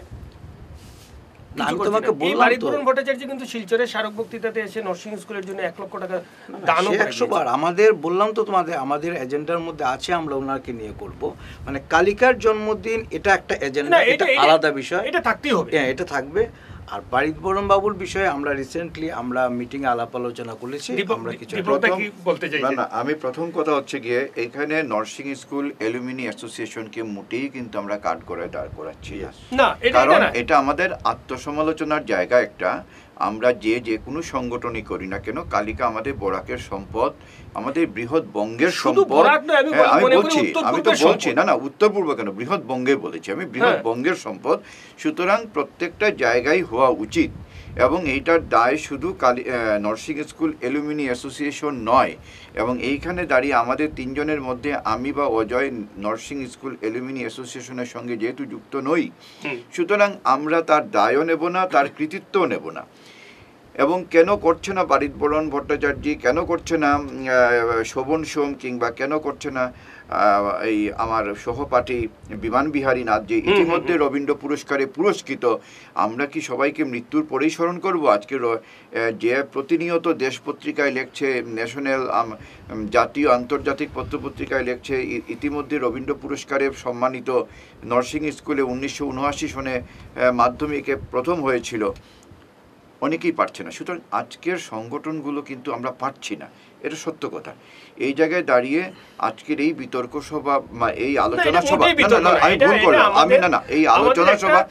না, আমি কিছু তোমাকে করছি না। এই বললাম বারিদ তো, বরণ ভট্টাচার্য কিন্তু শিলচরের স্মারক বক্তৃতাতে এসে নার্সিং স্কুলের জন্য 1 লক্ষ টাকা দানও সে করে 100 বার আমাদের বললাম তো তোমাদের, আমাদের এজেন্ডার মধ্যে আছে, আমরা ওনাকে নিয়ে করব। মানে কালিকার জন্মদিন এটা একটা এজেন্ডা, না, এটা আলাদা বিষয়, এটা থাকতেই হবে। হ্যাঁ এটা থাকবে। আর বারিদ বরণ বাবুর বিষয়ে আমরা রিসেন্টলি আমরা মিটিং আলাপ আলোচনা করেছি, আমরা কিছু দীপকদা কি বলতে না চাইছেন? না, আমি প্রথম কথা হচ্ছে গিয়ে এখানে নার্সিং স্কুল এলুমিনি অ্যাসোসিয়েশনকে মোটেই কিন্তু আমরা কাট করে দাঁড় করাচ্ছি না। না, এটা কারণ না। এটা আমাদের আত্মসমালোচনার জায়গা একটা। আমরা যে কোনো সংগঠনই করি না কেন, কালিকা আমাদের বরাকের সম্পদ, আমাদের বৃহৎ বঙ্গের শুধু সম্পদ। বরাক নয়, আমি হ্যাঁ, আমি মনে করি বলছি, উত্তর আমি তো পূর্বের বলছি সম্পদ। না না উত্তর পূর্ব কেন, বৃহৎ বঙ্গে বলেছি আমি, বৃহৎ হ্যাঁ। বঙ্গের সম্পদ। সুতরাং প্রত্যেকটা জায়গায় হওয়া উচিত, এবং এইটার দায় শুধু নার্সিং স্কুল এলুমিনি অ্যাসোসিয়েশন নয়। এবং এইখানে দাঁড়িয়ে আমাদের 3 জনের মধ্যে আমি বা অজয় নার্সিং স্কুল এলুমিনি অ্যাসোসিয়েশনের সঙ্গে যেহেতু যুক্ত নই, সুতরাং আমরা তার দায়ও নেব না, তার কৃতিত্বও নেব না। এবং কেন করছে না বারিদ বরণ ভট্টাচার্য, কেন করছে না শোভন সোম, কিংবা কেন করছে না এই আমার সহপাঠী বিমান বিহারী নাথ, যে ইতিমধ্যে রবীন্দ্র পুরস্কারে পুরস্কৃত, আমরা কি সবাইকে মৃত্যুর পরেই স্মরণ করব? আজকে যে প্রতিনিয়ত দেশ পত্রিকায় লেখছে, ন্যাশনাল জাতীয় আন্তর্জাতিক পত্রপত্রিকায় লেখছে, ইতিমধ্যে রবীন্দ্র পুরস্কারে সম্মানিত নার্সিং স্কুলে 1979 সনে মাধ্যমিকে প্রথম হয়েছিল, অনেকেই পারছে না। সুতরাং আজকের সংগঠনগুলো কিন্তু আমরা পারছি না, এটা সত্য কথা। এই জায়গায় দাঁড়িয়ে আজকের এই বিতর্ক সভা, এই আলোচনা সভা, আমি ভুল করলাম, আমি এই আলোচনা সভা,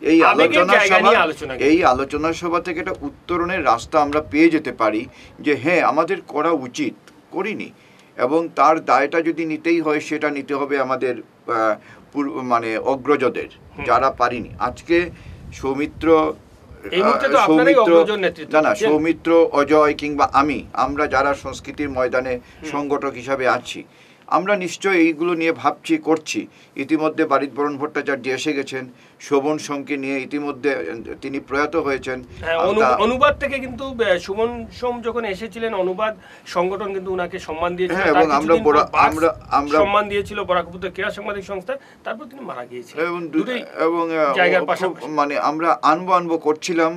এই আলোচনা সভা থেকে একটা উত্তরণের রাস্তা আমরা পেয়ে যেতে পারি যে হ্যাঁ আমাদের করা উচিত, করিনি। এবং তার দায়টা যদি নিতেই হয় সেটা নিতে হবে আমাদের মানে অগ্রজদের, যারা পারিনি। আজকে সৌমিত্র, এই মুহূর্তে তো আপনারাই অগ্রজ নেতৃত্ব না দিচ্ছেন। সৌমিত্র, অজয় কিংবা আমরা যারা সংস্কৃতির ময়দানে সংগঠক হিসাবে আছি, আমরা নিশ্চয়ই এইগুলো নিয়ে ভাবছি, করছি। ইতিমধ্যে বারিদবরণ ভট্টাচার্য এসে গেছেন, শোভন সোমকে নিয়ে ইতিমধ্যে তিনি প্রয়াত হয়েছেন। হ্যাঁ, অনুবাদ থেকে কিন্তু শোভন সোম যখন এসেছিলেন, অনুবাদ সংগঠন কিন্তু উনাকে সম্মান দিয়েছিল। হ্যাঁ, এবং আমরা সম্মান দিয়েছিল বরাকপুত্র ক্রীড়া সাংবাদিক সংস্থা। তারপর তিনি মারা গিয়েছিলেন। এবং জায়গার পাশাপাশি মানে আমরা আনবো করছিলাম।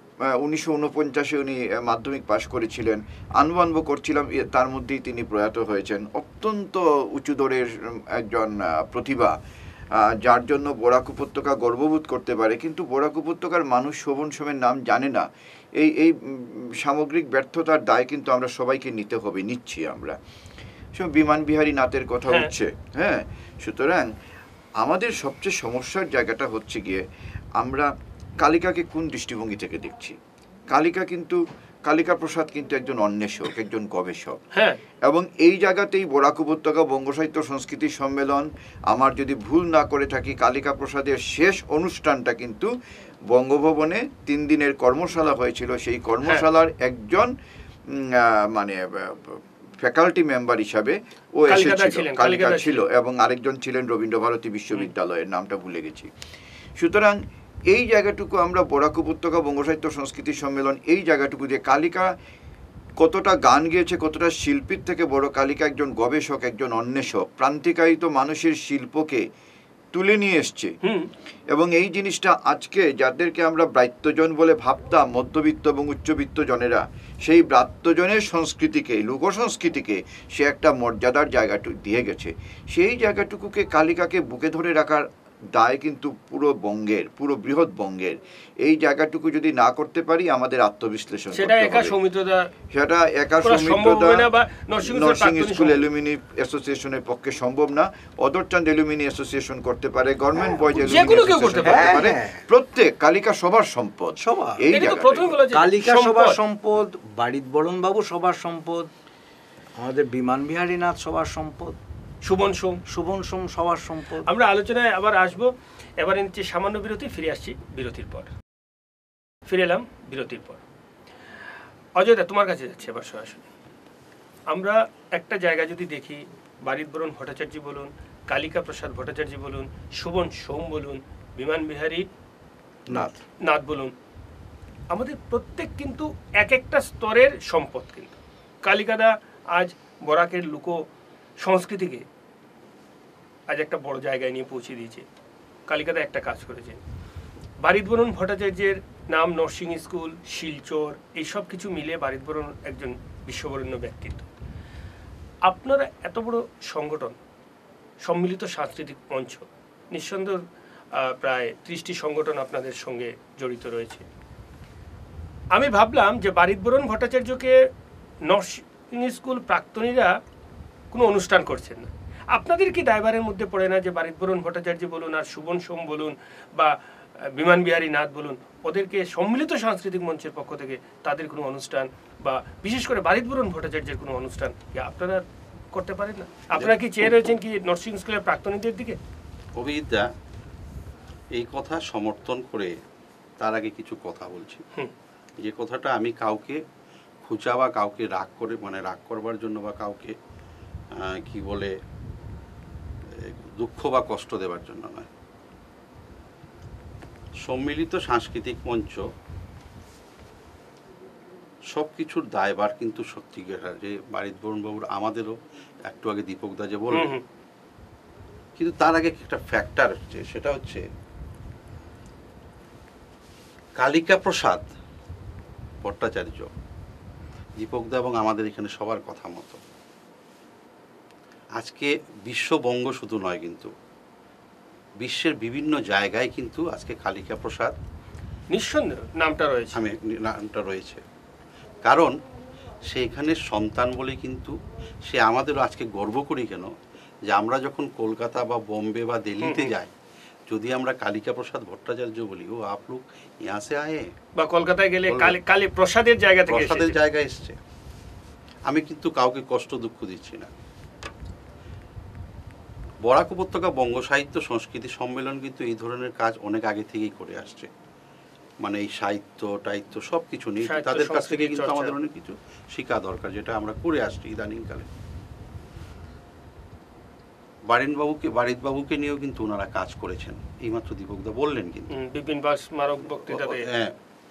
1949-এ উনি মাধ্যমিক পাশ করেছিলেন, আনবো করছিলাম, তার মধ্যেই তিনি প্রয়াত হয়েছেন। অত্যন্ত উঁচু দরের একজন প্রতিভা, যার জন্য বরাক উপত্যকা গর্ববোধ করতে পারে। কিন্তু বরাক উপত্যকার মানুষ শোভন সোমের নাম জানে না। এই সামগ্রিক ব্যর্থতার দায় কিন্তু আমরা সবাইকে নিতে হবে, নিচ্ছি আমরা। বিমান বিহারী নাথের কথা উঠছে, হ্যাঁ। সুতরাং আমাদের সবচেয়ে সমস্যার জায়গাটা হচ্ছে গিয়ে আমরা কালিকাকে কোন দৃষ্টিভঙ্গি থেকে দেখছি। কালিকা প্রসাদ কিন্তু একজন অন্বেষক, একজন গবেষক, হ্যাঁ। এবং এই জায়গাতেই বরাক উপত্যকা বঙ্গ সাহিত্য সংস্কৃতি সম্মেলন, আমার যদি ভুল না করে থাকি, কালিকা প্রসাদের শেষ অনুষ্ঠানটা কিন্তু বঙ্গভবনে 3 দিনের কর্মশালা হয়েছিল। সেই কর্মশালার একজন মানে ফ্যাকাল্টি মেম্বার হিসাবে ও এসেছিল, কালিকা ছিল, এবং আরেকজন ছিলেন রবীন্দ্রভারতী বিশ্ববিদ্যালয়ের, নামটা ভুলে গেছি। সুতরাং এই জায়গাটুকু আমরা বরাক উপত্যকা বঙ্গ সাহিত্য সংস্কৃতি সম্মেলন, এই জায়গাটুকু যে কালিকা কতটা গান গেয়েছে, কতটা শিল্পীর থেকে বড়, কালিকা একজন গবেষক, একজন অন্বেষক, প্রান্তিকায়িত মানুষের শিল্পকে তুলে নিয়ে এসছে। এবং এই জিনিসটা আজকে যাদেরকে আমরা ব্রাত্যজন বলে ভাবতাম, মধ্যবিত্ত এবং উচ্চবিত্ত জনেরা, সেই ব্রাত্যজনের সংস্কৃতিকে, লোকসংস্কৃতিকে সে একটা মর্যাদার জায়গাটুকু দিয়ে গেছে। সেই জায়গাটুকুকে, কালিকাকে বুকে ধরে রাখার দায় কিন্তু পুরো বঙ্গের, পুরো বৃহৎ বঙ্গের। এই জায়গাটুকু যদি না করতে পারি, আমাদের আত্মবিশ্লেষণ করতে হবে। সেটা একা সৌমিত্রদা নরসিংহ স্কুল অ্যালুমিনি অ্যাসোসিয়েশনের পক্ষে সম্ভব না। অদরচাঁদ অ্যালুমিনি অ্যাসোসিয়েশন করতে পারে, গভর্নমেন্ট বয়েজ অ্যালুমিনি করতে পারে। প্রত্যেক কালিকা সবার সম্পদ। এই কালিকা সবার সম্পদ, বারিদবরণ বাবু সবার সম্পদ, আমাদের বিমান বিহারী নাথ সবার সম্পদ, শোভন সোম সবার সম্পদ। আমরা আলোচনায় আবার আসবো। এবারে নিচ্ছি সামান্য বিরতি, ফিরে আসছি বিরতির পর। ফিরে এলাম বিরতির পর। অজয়দা, তোমার কাছে যাচ্ছি এবার সরাসরি। আমরা একটা জায়গা যদি দেখি, বারিদবরণ ভট্টাচার্য বলুন, কালিকা প্রসাদ ভট্টাচার্য বলুন, শোভন সোম বলুন, বিমান বিহারী নাথ বলুন, আমাদের প্রত্যেক কিন্তু এক একটা স্তরের সম্পদ। কিন্তু কালিকাদা আজ বরাকের লোক সংস্কৃতিকে আজ একটা বড় জায়গায় নিয়ে পৌঁছে দিয়েছে। কালিকাদা একটা কাজ করেছে। বারিদবরণ ভট্টাচার্যের নাম, নরসিংহ স্কুল, শিলচর, এইসব কিছু মিলে বারিদবরণ একজন বিশ্ববরেণ্য ব্যক্তিত্ব। আপনারা এত বড় সংগঠন, সম্মিলিত সাংস্কৃতিক মঞ্চ, নিঃসন্দেহ প্রায় 30টি সংগঠন আপনাদের সঙ্গে জড়িত রয়েছে। আমি ভাবলাম যে বারিদবরণ ভট্টাচার্যকে নরসিংহ স্কুল প্রাক্তনীরা কোনো অনুষ্ঠান করছেন না। আপনাদের কি দায়ভারের মধ্যে পড়ে না যে বারিদবরণ ভট্টাচার্য বলুন, আর শোভন সোম বলুন, বা বিমান বিহারী নাথ বলুন, ওদেরকে সম্মিলিত সাংস্কৃতিক মঞ্চের পক্ষ থেকে তাদের কোনো অনুষ্ঠান, বা বিশেষ করে বারিদবরণ ভট্টাচার্যের কোনো অনুষ্ঠান আপনারা করতে পারেন না? আপনারা কি চেয়ে রয়েছেন কি নরসিংহ স্কুলের প্রাক্তনীদের দিকে? অভিজিৎদা, এই কথা সমর্থন করে তার আগে কিছু কথা বলছি। যে কথাটা আমি কাউকে খুঁচা বা কাউকে রাগ করবার জন্য, বা কাউকে কি বলে দুঃখ বা কষ্ট দেবার জন্য নয়। সম্মিলিত সাংস্কৃতিক মঞ্চ সব কিছুর দায়ভার কিন্তু সত্যিকার, যে বারিদবরণ বাবুর, আমাদেরও একটু আগে দীপকদা যে বললেন, কিন্তু তার আগে একটা ফ্যাক্টর হচ্ছে, সেটা হচ্ছে কালিকা প্রসাদ ভট্টাচার্য, দীপকদা এবং আমাদের এখানে সবার কথা মতো আজকে বিশ্ববঙ্গ শুধু নয়, কিন্তু বিশ্বের বিভিন্ন জায়গায় কিন্তু আজকে কালিকা প্রসাদ নিঃসন্দেহ নামটা রয়েছে। কারণ সে এখানের সন্তান বলে কিন্তু সে আমাদেরও আজকে গর্ব করি কেন, যে আমরা যখন কলকাতা বা বোম্বে বা দিল্লিতে যাই, যদি আমরা কালিকা প্রসাদ ভট্টাচার্য বলি, ও আপ লোক ইহা সে আয়ে, বা কলকাতায় গেলে কালী প্রসাদের জায়গা থেকে এসছে। আমি কিন্তু কাউকে কষ্ট দুঃখ দিচ্ছি না। বরাক উপত্যকা বঙ্গ সাহিত্য সংস্কৃতি সম্মেলন কিন্তু এই ধরনের কাজ অনেক আগে থেকেই করে আসছে, মানে এই সাহিত্য টাহিত্য সব কিছু নিয়ে সাহিত্য, তাদের কাছ থেকে সংস্কৃতি কিন্তু চর্চা। আমাদের অনেক কিছু শেখা দরকার, যেটা আমরা করে আসছি ইদানিংকালে। বারিদবাবুকে নিয়েও কিন্তু ওনারা কাজ করেছেন, এইমাত্র দীপকদা বললেন কিন্তু। বিপিন পাল স্মারক বক্তৃতাতে হ্যাঁ,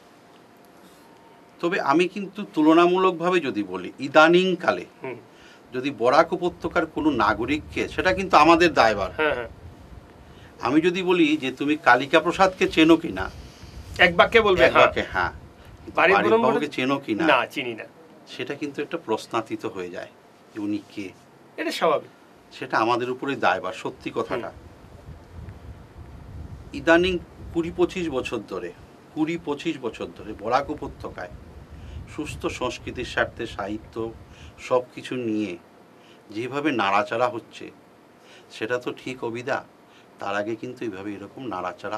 তবে আমি কিন্তু তুলনামূলকভাবে যদি বলি ইদানিংকালে হুম, যদি বরাক উপত্যকার কোনো নাগরিককে, সেটা কিন্তু আমাদের দায়ভার। হ্যাঁ হ্যাঁ, আমি যদি বলি যে তুমি কালিকা প্রসাদকে চেনো কিনা, এক বাক্যে বলবে এক বাক্যে হ্যাঁ, কিন্তু বারিদবরণ বারিদবাবুকে চেনো কিনা, না চিনি না, সেটা কিন্তু একটা প্রশ্নাতীত হয়ে যায় যে উনি কে। এটা স্বাভাবিক। সেটা আমাদের উপরে দায়ভার, সত্যি কথাটা। ইদানিং 20-25 বছর ধরে বরাক উপত্যকায় সুস্থ সংস্কৃতির স্বার্থে সাহিত্য সব কিছু নিয়ে যেভাবে নাড়াচাড়া হচ্ছে, সেটা তো ঠিক অবিদা। তার আগে কিন্তু এইভাবে এরকম নাড়াচাড়া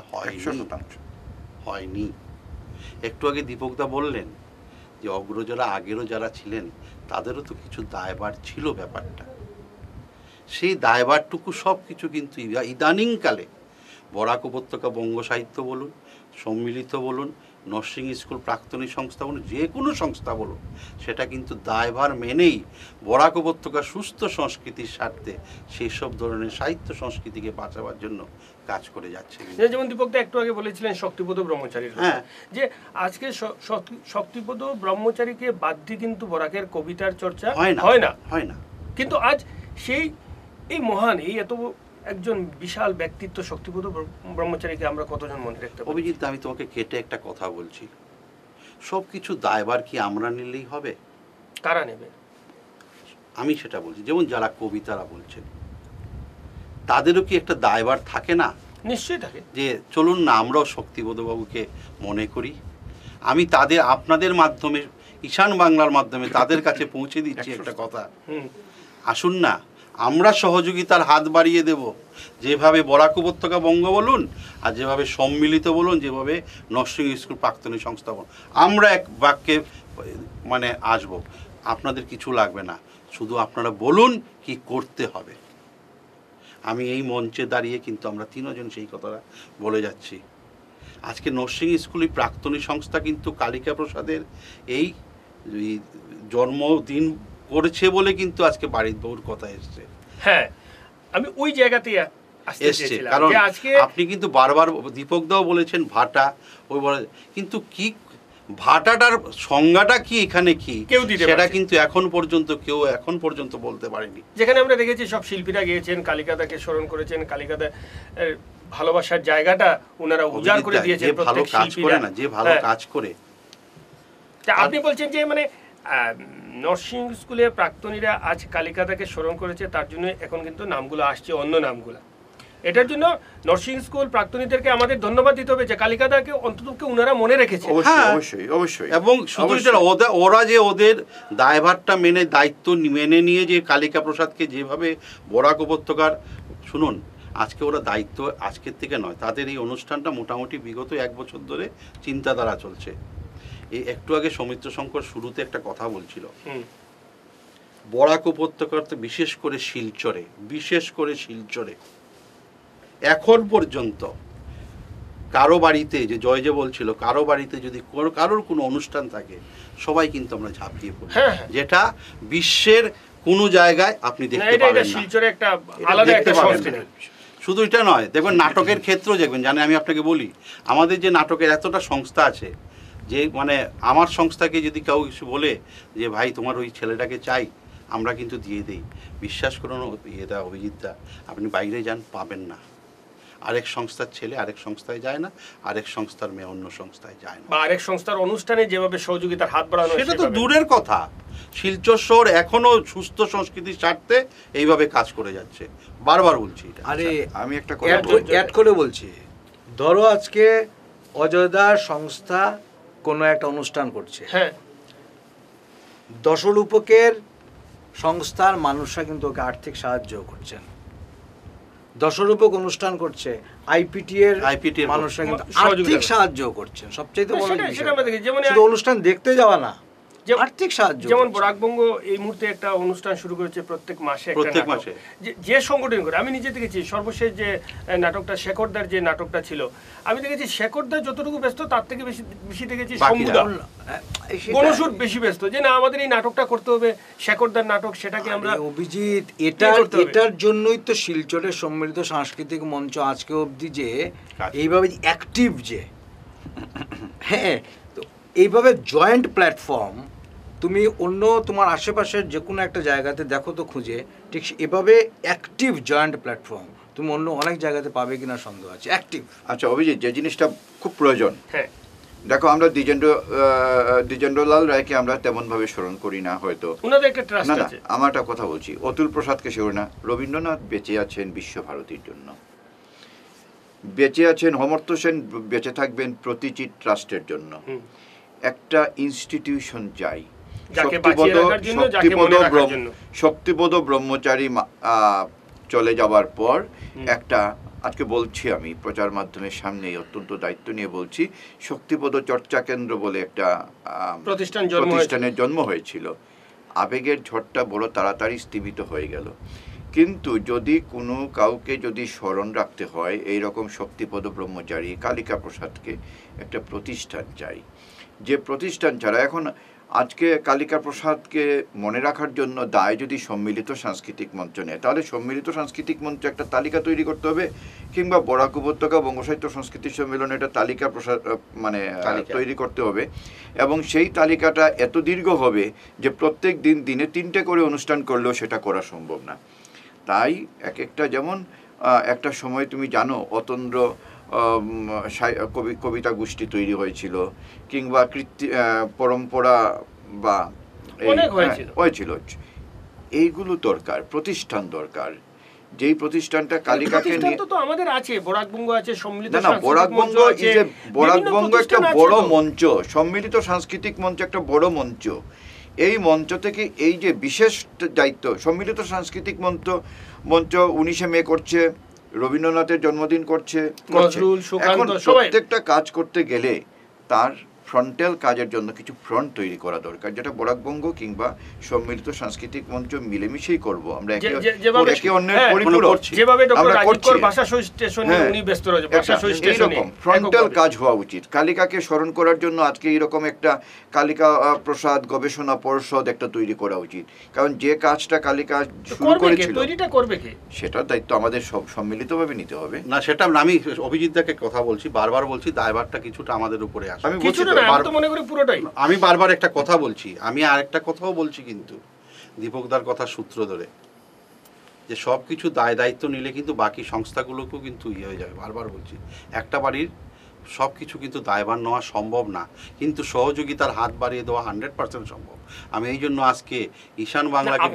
হয়নি। একটু আগে দীপকদা বললেন যে অগ্রজরা আগেরও যারা ছিলেন তাদেরও তো কিছু দায়ভার ছিল ব্যাপারটা। সেই দায়ভারটুকু সব কিছু কিন্তু ইদানিংকালে বরাক উপত্যকা বঙ্গ সাহিত্য বলুন, সম্মিলিত বলুন, নরসিংহ স্কুল প্রাক্তনী সংস্থা বলুন, যে কোনো সংস্থা বলুন, সেটা কিন্তু দায়ভার মেনেই বরাক উপত্যকার সুস্থ সংস্কৃতির স্বার্থে সেই সব ধরনের সাহিত্য সংস্কৃতিকে বাঁচাবার জন্য কাজ করে যাচ্ছে। যেমন দীপকদা একটু আগে বলেছিলেন শক্তিপদ ব্রহ্মচারীর কথা, হ্যাঁ। যে আজকে শক্তিপদ ব্রহ্মচারীকে বাদ দিয়ে কিন্তু বরাকের কবিতার চর্চা হয় না। কিন্তু আজ সেই এই মহান, এই এত একজন বিশাল ব্যক্তিত্ব শক্তিপদ ব্রহ্মচারীকে আমরা কতজন মনে রাখতে পারি? অভিজিৎ, আমি তোমাকে কেটে একটা কথা বলছি, সব কিছু দায়ভার কি আমরা নিলেই হবে? কারা নেবে? আমি সেটা বলছি, যেমন যারা কবিতারা বলছেন তাদেরও কি একটা দায়ভার থাকে না? নিশ্চয়ই থাকে। যে চলুন না আমরাও শক্তিবোধবাবুকে মনে করি। আমি আপনাদের মাধ্যমে, ঈশান বাংলার মাধ্যমে তাদের কাছে পৌঁছে দিচ্ছি একটা কথা, আসুন না আমরা সহযোগিতার হাত বাড়িয়ে দেব। যেভাবে বরাক উপত্যকা বঙ্গ বলুন, আর যেভাবে সম্মিলিত বলুন, যেভাবে নরসিংহ স্কুল প্রাক্তনী সংস্থা বলুন, আমরা এক বাক্যে মানে আসব। আপনাদের কিছু লাগবে না, শুধু আপনারা বলুন কি করতে হবে। আমি এই মঞ্চে দাঁড়িয়ে কিন্তু আমরা তিনজন সেই কথাটা বলে যাচ্ছি। আজকে নরসিংহ স্কুল প্রাক্তনী সংস্থা কিন্তু কালিকা প্রসাদের এই জন্মদিন করেছে বলে কিন্তু আজকে বারিদবাবুর কথা এসছে। হ্যাঁ, আমি ওই জায়গাতে এসছে, কারণ আপনি কিন্তু বারবার দীপকদাও বলেছেন ভাটা, ওই বলে, কিন্তু কি ভাটাটার সংজ্ঞাটা কি এখানে কি সেটা কিন্তু এখন পর্যন্ত বলতে পারেনি। যেখানে আমরা দেখেছি সব শিল্পীরা গিয়েছেন, কালিকাদাকে স্মরণ করেছেন, কালিকাদা ভালোবাসার জায়গাটা ওনারা উজাড় করে দিয়েছেন। যে ভালো কাজ করে না, যে ভালো কাজ করে, আপনি বলছেন যে মানে নরসিংহ স্কুলের প্রাক্তনীরা আজ কালিকাদাকে স্মরণ করেছে, তার জন্য এখন কিন্তু নামগুলো আসছে অন্য নামগুলো। এটার জন্য নরসিংহ স্কুল প্রাক্তনীদেরকে আমাদের ধন্যবাদ দিতে হবে যে কালিকাদাকে অন্তত ওনারা মনে রেখেছে। অবশ্যই। এবং শুধু ওরা যে ওদের দায়ভারটা মেনে, দায়িত্ব মেনে নিয়ে যে কালিকা প্রসাদকে যেভাবে বরাক উপত্যকার, শুনুন আজকে ওরা দায়িত্ব আজকের থেকে নয়, তাদের এই অনুষ্ঠানটা মোটামুটি বিগত 1 বছর ধরে চিন্তাধারা চলছে। এই একটু আগে সৌমিত্র শঙ্কর শুরুতে একটা কথা বলছিল, বরাক উপত্যকাতে বিশেষ করে শিলচরে এখন পর্যন্ত কারো বাড়িতে, যে জয় যে বলছিল, কারো বাড়িতে যদি কারোর কোনো অনুষ্ঠান থাকে সবাই কিন্তু আমরা ঝাঁপিয়ে পড়ি, যেটা বিশ্বের কোনো জায়গায় আপনি দেখতে পাবেন না। শুধু এটা নয়, দেখবেন নাটকের ক্ষেত্রেও দেখবেন, জানে আমি আপনাকে বলি, আমাদের যে নাটকের এতটা সংস্থা আছে, যে মানে আমার সংস্থাকে যদি কেউ কিছু বলে যে ভাই তোমার ওই ছেলেটাকে চাই, আমরা কিন্তু দিয়ে দেই। বিশ্বাস করুন অভিজিৎদা, আপনি বাইরে যান, পাবেন না। আরেক সংস্থার ছেলে আরেক সংস্থায় যায় না, আরেক সংস্থার মেয়ে অন্য সংস্থায় যায় না, বা আরেক সংস্থার অনুষ্ঠানে যেভাবে সহযোগিতার হাত বাড়ানো, সেটা তো দূরের কথা। শিলচর শহর এখনো সুস্থ সংস্কৃতির স্বার্থে এইভাবে কাজ করে যাচ্ছে, বারবার বলছি। আরে আমি একটা অ্যাড করে বলছি, ধরো আজকে অজয়দার সংস্থা কোনো একটা অনুষ্ঠান করছে, হ্যাঁ, দশরূপকের সংস্থার মানুষরা কিন্তু ওকে আর্থিক সাহায্য করছেন। দশরূপক অনুষ্ঠান করছে, আইপিটি এর মানুষরা কিন্তু আর্থিক সাহায্য করছেন। সবচেয়ে বড় জিনিস, শুধু অনুষ্ঠান দেখতে যাওয়া না, যে- আর্থিক সাহায্য যেমন করছে। বরাকবঙ্গ এই মুহূর্তে একটা অনুষ্ঠান শুরু করেছে প্রত্যেক মাসে একটা প্রত্যেক নাটক। মাসে। যে সংগঠন করে আমি নিজে দেখেছি সর্বশেষ যে নাটকটা শেখরদার যে নাটকটা ছিল, আমি দেখেছি শেখরদার যতটুকু ব্যস্ত তার থেকে বেশি বেশি দেখেছি বাকিরা। শম্ভুদা সেটাই। গণসুর বেশি ব্যস্ত, যে না আমাদের এই নাটকটা করতে হবে, শেখরদার নাটক, সেটাকে আমরা আরে অভিজিৎ, করতে হবে। এটার জন্যই তো শিলচরের সম্মিলিত সাংস্কৃতিক মঞ্চ আজকে অবধি যে কাজ। এইভাবে অ্যাক্টিভ যে, হ্যাঁ, তো এইভাবে জয়েন্ট প্ল্যাটফর্ম তুমি অন্য তোমার আশেপাশের যে কোনো একটা জায়গাতে দেখো তো খুঁজে, ঠিক এভাবে অ্যাক্টিভ জয়েন্ট প্ল্যাটফর্ম তুমি অন্য অনেক জায়গাতে পাবে কিনা সন্দেহ আছে। অ্যাক্টিভ। আচ্ছা অভিজিৎ, যে জিনিসটা খুব প্রয়োজন, হ্যাঁ দেখো আমরা দ্বিজেন্দ্রলাল রায়কে আমরা তেমনভাবে স্মরণ করি না হয়তো, ওনাদের একটা ট্রাস্ট না না, আছে। আমার একটা কথা বলছি, অতুল প্রসাদকে সেও না, রবীন্দ্রনাথ বেঁচে আছেন বিশ্বভারতীর জন্য, বেঁচে আছেন অমর্ত্য সেন, বেঁচে থাকবেন প্রতিটি ট্রাস্টের জন্য। হুম। একটা ইনস্টিটিউশন চাই, যাকে বাঁচিয়ে রাখার জন্য, যাকে মনে রাখার জন্য। শক্তিবোধ ব্রহ্মচারী চলে যাওয়ার পর একটা, আজকে বলছি আমি প্রচার মাধ্যমের সামনে অত্যন্ত দায়িত্ব নিয়ে বলছি, শক্তিবোধ চর্চা কেন্দ্র বলে একটা প্রতিষ্ঠানের জন্ম হয়েছিল। আবেগের ঝড়টা বড় তাড়াতাড়ি স্থিমিত হয়ে গেল, কিন্তু যদি কোনো কাউকে যদি স্মরণ রাখতে হয় এইরকম শক্তিপদ ব্রহ্মচারী, কালিকা প্রসাদকে, একটা প্রতিষ্ঠান চাই, যে প্রতিষ্ঠান ছাড়া এখন আজকে কালিকা প্রসাদকে মনে রাখার জন্য দায় যদি সম্মিলিত সাংস্কৃতিক মঞ্চ নেয়, তাহলে সম্মিলিত সাংস্কৃতিক মঞ্চ একটা তালিকা তৈরি করতে হবে, কিংবা বরাক উপত্যকা বঙ্গ সাহিত্য সংস্কৃতি সম্মেলনে একটা তালিকা তৈরি করতে হবে, এবং সেই তালিকাটা এত দীর্ঘ হবে যে প্রত্যেক দিন দিনে 3টে করে অনুষ্ঠান করলেও সেটা করা সম্ভব না। তাই এক একটা, যেমন একটা সময় তুমি জানো অতন্দ্র কবিতা গোষ্ঠী তৈরি হয়েছিল, কিংবা পরম্পরা বা হয়েছিল, এইগুলো দরকার, প্রতিষ্ঠান দরকার, যেই প্রতিষ্ঠানটা কালিকাকে নিয়ে, তো আমাদের আছে, বরাকবঙ্গ আছে, সম্মিলিত না বরাকবঙ্গ বরাকবঙ্গ একটা বড় মঞ্চ, সম্মিলিত সাংস্কৃতিক মঞ্চ একটা বড় মঞ্চ। এই মঞ্চ থেকে এই যে বিশেষ দায়িত্ব, সম্মিলিত সাংস্কৃতিক মঞ্চ 19শে মে করছে, রবীন্দ্রনাথের জন্মদিন করছে, এখন প্রত্যেকটা কাজ করতে গেলে তার ফ্রন্টাল কাজের জন্য কিছু ফ্রন্ট তৈরি করা দরকার, যেটা বরাকবঙ্গ কিংবা সম্মিলিত সাংস্কৃতিক মঞ্চ মিলেমিশেই করব আমরা, একে অন্যের পরিপূরক, যেভাবে ডক্টর রাজীব কর ভাষা শহীদ স্টেশনে উনি ব্যস্ত রয়েছে, ভাষা শহীদ স্টেশনে ফ্রন্টাল কাজ হওয়া উচিত। কালিকাকে স্মরণ করার জন্য আজকে এরকম একটা কালিকা প্রসাদ গবেষণা পরিষদ একটা তৈরি করা উচিত, কারণ যে কাজটা কালিকা শুরু করেছিল তৈরিটা করবে কে, সেটার দায়িত্ব আমাদের সব সম্মিলিতভাবে নিতে হবে। না, সেটা আমি অভিজিৎ দাকে কথা বলছি, বারবার বলছি দায়ভারটা কিছুটা আমাদের উপরে আসে। আমি বলছি তো মনে করি পুরোটাই, আমি বারবার একটা কথা বলছি, আমি আরেকটা কথাও বলছি কিন্তু দীপকদার কথা সূত্র ধরে, যে সব কিছু দায়িত্ব নিলে কিন্তু বাকি সংস্থাগুলোকেও কিন্তু হয়ে যাবে। বারবার বলছি, একটা বাড়ির সব কিছু কিন্তু দায়ভার নেওয়া সম্ভব না, কিন্তু সহযোগিতার হাত বাড়িয়ে দেওয়া 100% সম্ভব। আমি এই জন্য আজকে ঈশান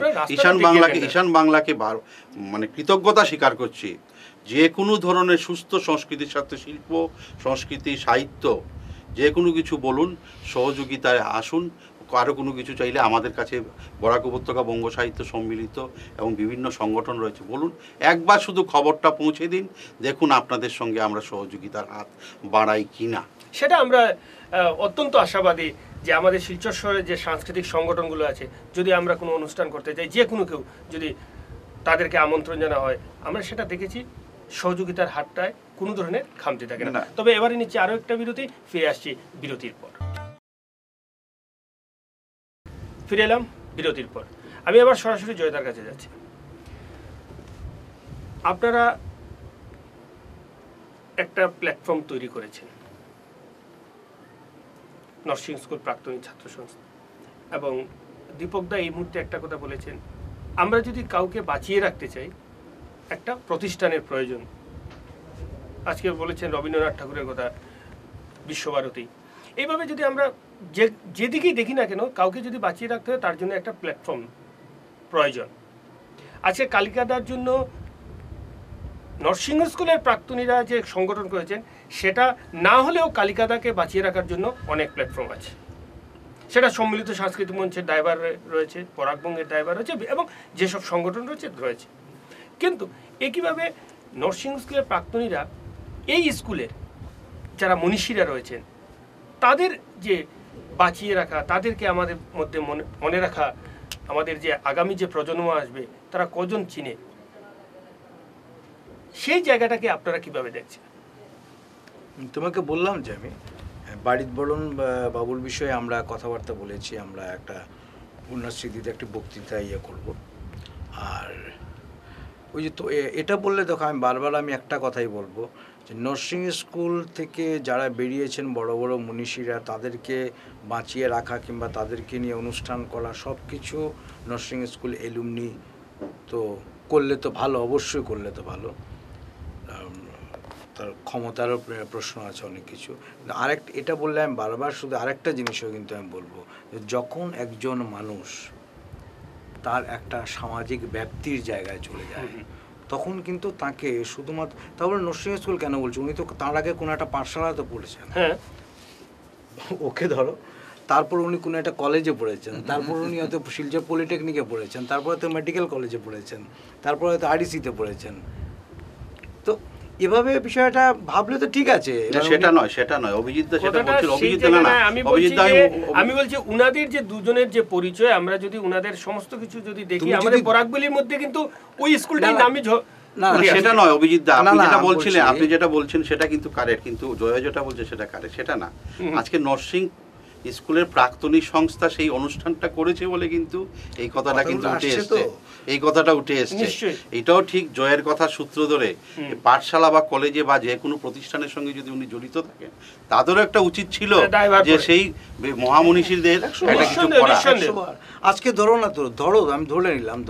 বাংলাকে মানে কৃতজ্ঞতা স্বীকার করছি, যে কোনো ধরনের সুস্থ সংস্কৃতির সাথে শিল্প, সংস্কৃতি, সাহিত্য, যে কোনো কিছু বলুন, সহযোগিতায় আসুন। আরও কোনো কিছু চাইলে আমাদের কাছে বরাক উপত্যকা বঙ্গ সাহিত্য সম্মিলিত এবং বিভিন্ন সংগঠন রয়েছে, বলুন, একবার শুধু খবরটা পৌঁছে দিন, দেখুন আপনাদের সঙ্গে আমরা সহযোগিতার হাত বাড়াই কিনা। সেটা আমরা অত্যন্ত আশাবাদী যে আমাদের শিলচর শহরে যে সাংস্কৃতিক সংগঠনগুলো আছে, যদি আমরা কোনো অনুষ্ঠান করতে চাই, যে কোনো কেউ যদি তাদেরকে আমন্ত্রণ জানা হয়, আমরা সেটা দেখেছি সহযোগিতার হাতটায় কোনো ধরনের খামতি থাকে না। তবে এবারে নিচ্ছে আরও একটা বিরতি, ফিরে আসছি বিরতির পর। ফিরে এলাম বিরতির পর। আমি আবার সরাসরি জয়দার কাছে যাচ্ছি। আপনারা একটা প্ল্যাটফর্ম তৈরি করেছেন, নরসিং স্কুল প্রাক্তনী ছাত্র সংস্থা, এবং দীপকদা এই মুহূর্তে একটা কথা বলেছেন, আমরা যদি কাউকে বাঁচিয়ে রাখতে চাই একটা প্রতিষ্ঠানের প্রয়োজন। আজকে বলেছেন রবীন্দ্রনাথ ঠাকুরের কথা, বিশ্বভারতী। এইভাবে যদি আমরা যেদিকেই দেখি না কেন, কাউকে যদি বাঁচিয়ে রাখতে হয় তার জন্য একটা প্ল্যাটফর্ম প্রয়োজন। আজকে কালিকাদার জন্য নরসিংহ স্কুলের প্রাক্তনীরা যে সংগঠন করেছেন, সেটা না হলেও কালিকাদাকে বাঁচিয়ে রাখার জন্য অনেক প্ল্যাটফর্ম আছে। সেটা সম্মিলিত সাংস্কৃতিক মঞ্চের দায়ভার রয়েছে, বরাকবঙ্গের দায়ভার রয়েছে, এবং যেসব সংগঠন রয়েছে। কিন্তু একইভাবে নরসিংহ স্কুলের প্রাক্তনীরা এই স্কুলের যারা মনীষীরা রয়েছেন, তাদের যে বাঁচিয়ে রাখা, তাদেরকে আমাদের মধ্যে মনে রাখা, আমাদের যে আগামী যে প্রজন্ম আসবে তারা কজন চিনে, সেই জায়গাটাকে আপনারা কিভাবে দেখছেন? তোমাকে বললাম যে আমি বাড়ির বরণ বাবুর বিষয়ে আমরা কথাবার্তা বলেছি, আমরা একটা পুণ্যস্মৃতিতে একটি বক্তৃতা করব। আর ওই যে তো এটা বললে দেখো আমি একটা কথাই বলবো যে নার্সিং স্কুল থেকে যারা বেরিয়েছেন বড় বড় মনীষীরা, তাদেরকে বাঁচিয়ে রাখা কিংবা তাদেরকে নিয়ে অনুষ্ঠান করা সব কিছু নার্সিং স্কুল এলুমনি তো করলে তো ভালো, অবশ্যই করলে তো ভালো। তার ক্ষমতারও প্রশ্ন আছে অনেক কিছু। আরেকটা এটা বললে আমি বারবার শুধু আরেকটা জিনিসও কিন্তু আমি বলবো যে যখন একজন মানুষ তার একটা সামাজিক ব্যাপ্তির জায়গায় চলে যায় তখন কিন্তু তাকে শুধুমাত্র, তারপরে নার্সিং স্কুল কেন বলছি, উনি তো তার আগে কোনো একটা পাঠশালাতে পড়েছেন, হ্যাঁ ওকে ধরো, তারপর উনি কোনো একটা কলেজে পড়েছেন, তারপর উনি হয়তো শিলচর পলিটেকনিকে পড়েছেন, তারপর হয়তো মেডিকেল কলেজে পড়েছেন, তারপর হয়তো আরইসিতে পড়েছেন। তো এভাবে বিষয়টা ভাবলে তো ঠিক আছে। সেটা নয় অভিজিৎ দা সেটা বলছিল, অভিজিৎ না, আমি বলছি উনাদের যে দুজনের যে পরিচয়, আমরা যদি উনাদের সমস্ত কিছু যদি দেখি, আমাদের বরাকবলির মধ্যে কিন্তু ওই স্কুলটাই নামই না সেটা নয় অভিজিৎ দা, আপনি যেটা বলছেন সেটা কিন্তু কারেক্ট, কিন্তু জয় যেটা বলছে সেটা কারেক্ট, সেটা না। আজকে নার্সিং স্কুলের প্রাক্তনী সংস্থা সেই অনুষ্ঠানটা করেছে বলে কিন্তু এই কথাটা কিন্তু উঠে এসছে, এই কথাটা উঠে এসছে। এটাও ঠিক জয়ের কথা সূত্র ধরে পাঠশালা বা কলেজে বা যে কোনো প্রতিষ্ঠানের সঙ্গে যদি উনি জড়িত থাকেন, তাদেরও একটা উচিত ছিল যে সেই মহামনীষীদের একটা কিছু করা। আজকে ধরো না, তো ধরো আমি ধরে নিলাম,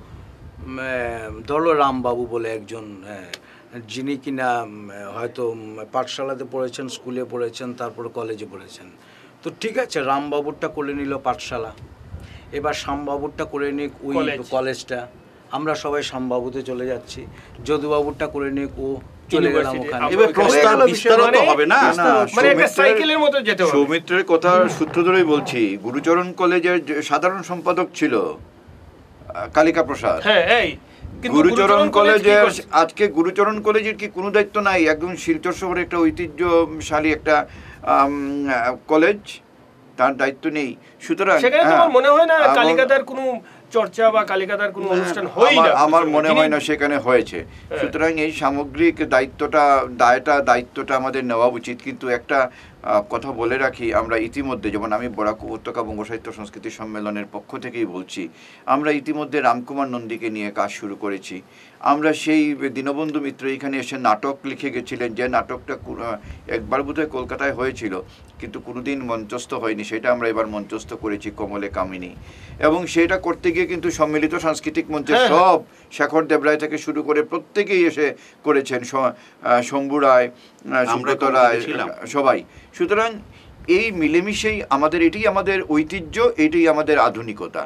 ধরো রামবাবু বলে একজন, যিনি কিনা হয়তো পাঠশালাতে পড়েছেন, স্কুলে পড়েছেন, তারপর কলেজে পড়েছেন। তো ঠিক আছে, রামবাবুরটা করে নিল পাঠশালা, এবার শ্যামবাবুরটা করে নিক ওই কলেজটা, আমরা সবাই শ্যামবাবুতে চলে যাচ্ছি, যদুবাবুরটা করে নিক ও চলে গেলাম ওখানে। এবার প্রস্তাব বিস্তারও তো হবে না, মানে একটা সাইকেলের মতো যেতে হবে। সৌমিত্রের কথা সূত্র ধরেই বলছি, গুরুচরণ কলেজের সাধারণ সম্পাদক ছিল কালিকা প্রসাদ। হ্যাঁ, এই গুরুচরণ কলেজের, আজকে গুরুচরণ কলেজের কি কোনো দায়িত্ব নাই? একদম শিলচর শহরে একটা ঐতিহ্যশালী একটা কলেজ, তার দায়িত্ব নেই। সুতরাং সেখানে তোমার মনে হয় না কালিকাতার কোনো চর্চা বা কালিকাতার কোনো অনুষ্ঠান হয় না? আমার মনে হয় না সেখানে হয়েছে। সুতরাং এই সামগ্রিক দায়িত্বটা আমাদের নেওয়া উচিত। কিন্তু একটা কথা বলে রাখি, আমরা ইতিমধ্যে, যেমন আমি বরাক উপত্যকা বঙ্গ সাহিত্য সংস্কৃতি সম্মেলনের পক্ষ থেকেই বলছি, আমরা ইতিমধ্যে রামকুমার নন্দীকে নিয়ে কাজ শুরু করেছি। আমরা সেই দীনবন্ধু মিত্র এখানে এসে নাটক লিখে গেছিলেন, যে নাটকটা একবার বোধহয় কলকাতায় হয়েছিল কিন্তু কোনোদিন মঞ্চস্থ হয়নি, সেটা আমরা এবার মঞ্চস্থ করেছি, কমলে কামিনী। এবং সেটা করতে গিয়ে কিন্তু সম্মিলিত সাংস্কৃতিক মঞ্চের সব, শেখর দেবরায় থেকে শুরু করে প্রত্যেকেই এসে করেছেন, শম্ভু রায়, সুব্রত রায়, সবাই। সুতরাং এই মিলেমিশেই আমাদের, এটাই আমাদের ঐতিহ্য, এটাই আমাদের আধুনিকতা।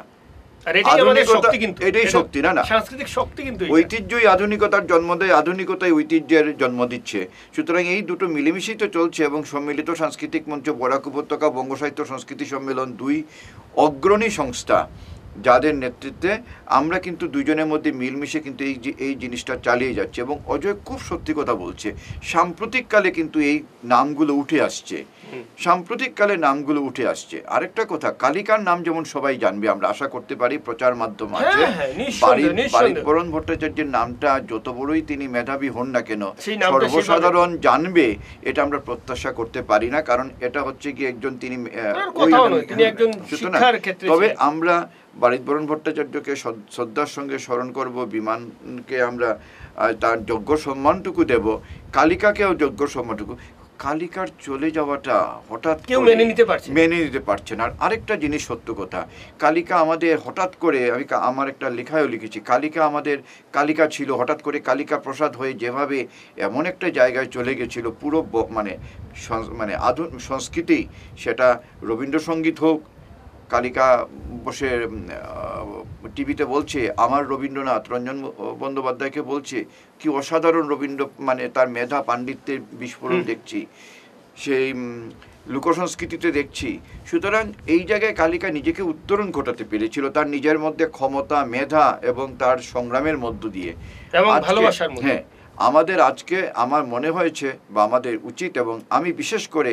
এটাই শক্তি, না সাংস্কৃতিক শক্তি, কিন্তু ঐতিহ্যই আধুনিকতার জন্ম দেয়, আধুনিকতাই ঐতিহ্যের জন্ম দিচ্ছে। সুতরাং এই দুটো মিলেমিশেই তো চলছে। এবং সম্মিলিত সাংস্কৃতিক মঞ্চ, বরাক উপত্যকা বঙ্গ সাহিত্য সংস্কৃতি সম্মেলন, দুই অগ্রণী সংস্থা, যাদের নেতৃত্বে আমরা কিন্তু দুজনের মধ্যে মিলমিশে কিন্তু এই জিনিসটা চালিয়ে যাচ্ছে। এবং অজয় খুব সত্যি কথা বলছে, সাম্প্রতিককালে কিন্তু এই নামগুলো উঠে আসছে, আরেকটা কথা, কালিকার নাম যেমন সবাই জানবে, আমরা আশা করতে পারি প্রচার মাধ্যম আছে, বারিদবরণ ভট্টাচার্যের নামটা যত বড়ই তিনি মেধাবী হন না কেন, সর্বসাধারণ জানবে, এটা আমরা প্রত্যাশা করতে পারি না। কারণ এটা হচ্ছে কি একজন, তিনি তবে আমরা বারিদবরণ ভট্টাচার্যকে শ্রদ্ধার সঙ্গে স্মরণ করব, বিমানকে আমরা তার যোগ্য সম্মানটুকু দেব, কালিকাকেও যোগ্য সম্মানটুকু। কালিকার চলে যাওয়াটা হঠাৎ কেউ মেনে নিতে পারছে না। আর আরেকটা জিনিস সত্য কথা, কালিকা আমাদের হঠাৎ করে, আমি আমার একটা লেখায়ও লিখেছি, কালিকা ছিল, হঠাৎ করে কালিকা প্রসাদ হয়ে যেভাবে এমন একটা জায়গায় চলে গেছিল, পুরো মানে সংস্কৃতি, সেটা রবীন্দ্রসঙ্গীত হোক, কালিকা বসে টিভিতে বলছে আমার রবীন্দ্রনাথ, রঞ্জন বন্দ্যোপাধ্যায়কে বলছে কি অসাধারণ মানে তার মেধা পাণ্ডিত্যের বিস্ফোরণ দেখছি, সেই লোকসংস্কৃতিতে দেখছি। সুতরাং এই জায়গায় কালিকা নিজেকে উত্তরণ ঘটাতে পেরেছিল, তার নিজের মধ্যে ক্ষমতা, মেধা এবং তার সংগ্রামের মধ্য দিয়ে, এবং ভালোবাসার মধ্যে। হ্যাঁ, আমাদের আজকে আমার মনে হয়েছে বা আমাদের উচিত, এবং আমি বিশেষ করে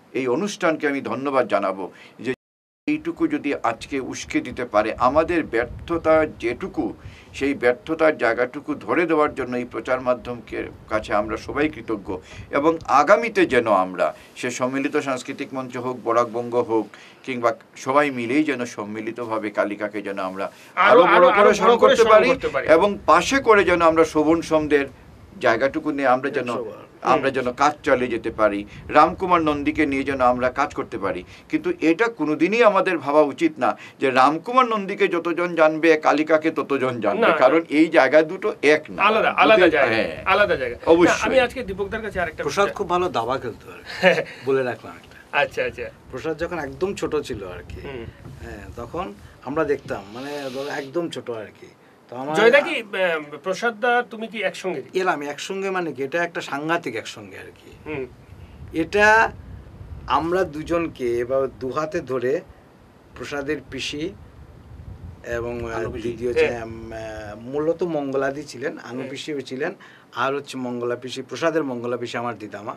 এই অনুষ্ঠানকে আমি ধন্যবাদ জানাবো যে এইটুকু যদি আজকে উস্কে দিতে পারে, আমাদের ব্যর্থতা যেটুকু, সেই ব্যর্থতার জায়গাটুকু ধরে দেওয়ার জন্য এই প্রচার মাধ্যমকে কাছে আমরা সবাই কৃতজ্ঞ। এবং আগামীতে যেন আমরা সে সম্মিলিত সাংস্কৃতিক মঞ্চ হোক, বরাকবঙ্গ হোক, কিংবা সবাই মিলেই যেন সম্মিলিতভাবে কালিকাকে যেন আমরা আরো বড় করে স্মরণ করতে পারি, এবং পাশে করে যেন আমরা শোভন সোমদের জায়গাটুকু নিয়ে আমরা যেন কাজ চালিয়ে যেতে পারি, রামকুমার নন্দীকে নিয়ে যেন আমরা কাজ করতে পারি। কিন্তু এটা কোনোদিনই আমাদের ভাবা উচিত না যে রামকুমার নন্দীকে যতজন জানবে, কালিকাকে ততজন জানবে, কারণ এই জায়গা দুটো এক না, আলাদা জায়গা। অবশ্যই। আমি আজকে দীপকদার কাছে আরেকটা প্রসাদ খুব ভালো দাবা খেলতো আর বলে রাখলাম একটা। আচ্ছা। প্রসাদ যখন একদম ছোট ছিল আর কি, হ্যাঁ, তখন আমরা দেখতাম, মানে একদম ছোট আর কি। তো আমার জয়দা কি প্রসাদদা তুমি কি একসঙ্গে এলাম একসঙ্গে, মানে কি এটা একটা সাংঘাতিক একসঙ্গে আর কি। এটা আমরা দুজনকে বা দু হাতে ধরে প্রসাদের পিসি এবং দ্বিতীয় যে মূলত মঙ্গলাদি ছিলেন, আনু পিসিও ছিলেন, আর হচ্ছে মঙ্গলা পিসি, প্রসাদের মঙ্গলা পিসি আমার দিদামা,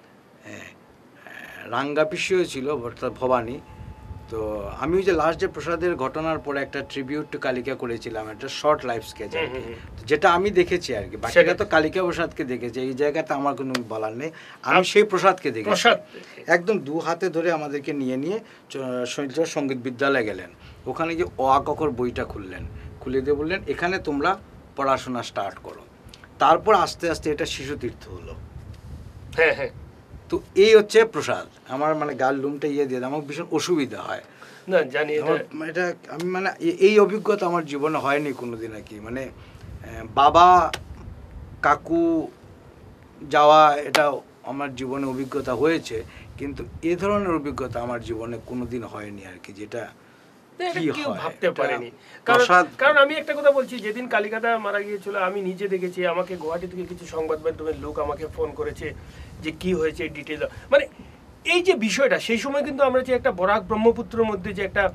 রাঙ্গা পিসিও ছিল অর্থাৎ ভবানী। তো আমি ওই যে লাস্ট যে প্রসাদের ঘটনার পরে একটা ট্রিবিউট টু কালিকা করেছিলাম, একটা শর্ট লাইফ স্কেচ আর কি, যেটা আমি দেখেছি আর কি। বাকিটা তো কালিকা প্রসাদকে দেখেছে, এই জায়গাতে আমার কোনো বলার নেই। আমি সেই প্রসাদকে দেখেছি, একদম দু হাতে ধরে আমাদেরকে নিয়ে শৈল সঙ্গীত বিদ্যালয়ে গেলেন। ওখানে যে অ আ ক খ বইটা খুলে দিয়ে বললেন এখানে তোমরা পড়াশোনা স্টার্ট করো। তারপর আস্তে আস্তে এটা শিশু তীর্থ হলো। হ্যাঁ। তো এই হচ্ছে প্রসাদ। আমার মানে গাল লুমটা দিয়ে আমার ভীষণ অসুবিধা হয় না, জানি এটা আমি মানে এই অভিজ্ঞতা আমার জীবনে হয়নি কোনোদিন আর কি। মানে বাবা কাকু যাওয়া এটা আমার জীবনে অভিজ্ঞতা হয়েছে, কিন্তু এ ধরনের অভিজ্ঞতা আমার জীবনে কোনোদিন হয়নি আর কি, যেটা ভাবতে পারিনি। কারণ আমি একটা কথা বলছি, যেদিন কালিকাদা মারা গিয়েছিল আমি নিজে দেখেছি, আমাকে গুয়াহাটি থেকে কিছু সংবাদ মাধ্যমের লোক আমাকে ফোন করেছে যে কি হয়েছে ডিটেল, মানে এই যে বিষয়টা, সেই সময় কিন্তু আমরা যে একটা বরাক ব্রহ্মপুত্রের মধ্যে যে একটা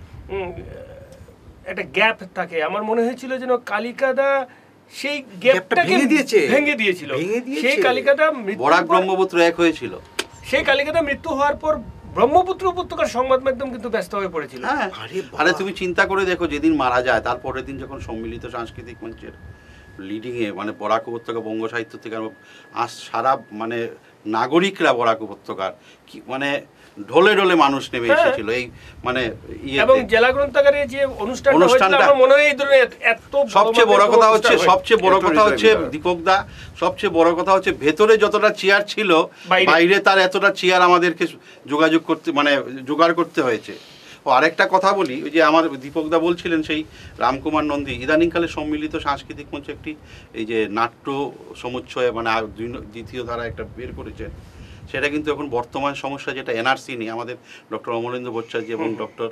গ্যাপ থাকে, আমার মনে হয়েছিল যেন কালিকাদা সেই গ্যাপটাকে ভেঙে দিয়েছিল। সেই কালিকাদা বরাক ব্রহ্মপুত্র এক হয়েছিল, সেই কালিকাদা মৃত্যু হওয়ার পর ব্রহ্মপুত্র উপত্যকার সংবাদ মাধ্যম কিন্তু ব্যস্ত হয়ে পড়েছিল। আরে তুমি চিন্তা করে দেখো, যেদিন মারা যায় তারপরের দিন যখন সম্মিলিত সাংস্কৃতিক মঞ্চের লিডিংয়ে, মানে বরাক উপত্যকা বঙ্গ সাহিত্য থেকে সারা মানে নাগরিকরা বরাক উপত্যকার কি মানে ঢলে ঢলে মানুষ নেমে এসেছিল এই মানে এবং জেলা গ্রন্থাগারে যে অনুষ্ঠানটা আমার মনে হয় এই ধরনের এত সবচেয়ে বড় কথা হচ্ছে দীপকদা, সবচেয়ে বড় কথা হচ্ছে ভেতরে যতটা চেয়ার ছিল বাইরে তার এতটা চেয়ার আমাদেরকে জোগাড় করতে হয়েছে। ও আরেকটা কথা বলি, ওই যে আমার দীপকদা বলছিলেন সেই রামকুমার নন্দী ইদানিংকালে সম্মিলিত সাংস্কৃতিক মঞ্চে একটি এই যে নাট্য সমুচ্চয় মানে দ্বিতীয় ধারা একটা বের করেছেন, সেটা কিন্তু এখন বর্তমান সমস্যা যেটা এনআরসি নিয়ে আমাদের ডক্টর অমরেন্দ্র ভট্টাচার্য এবং ডক্টর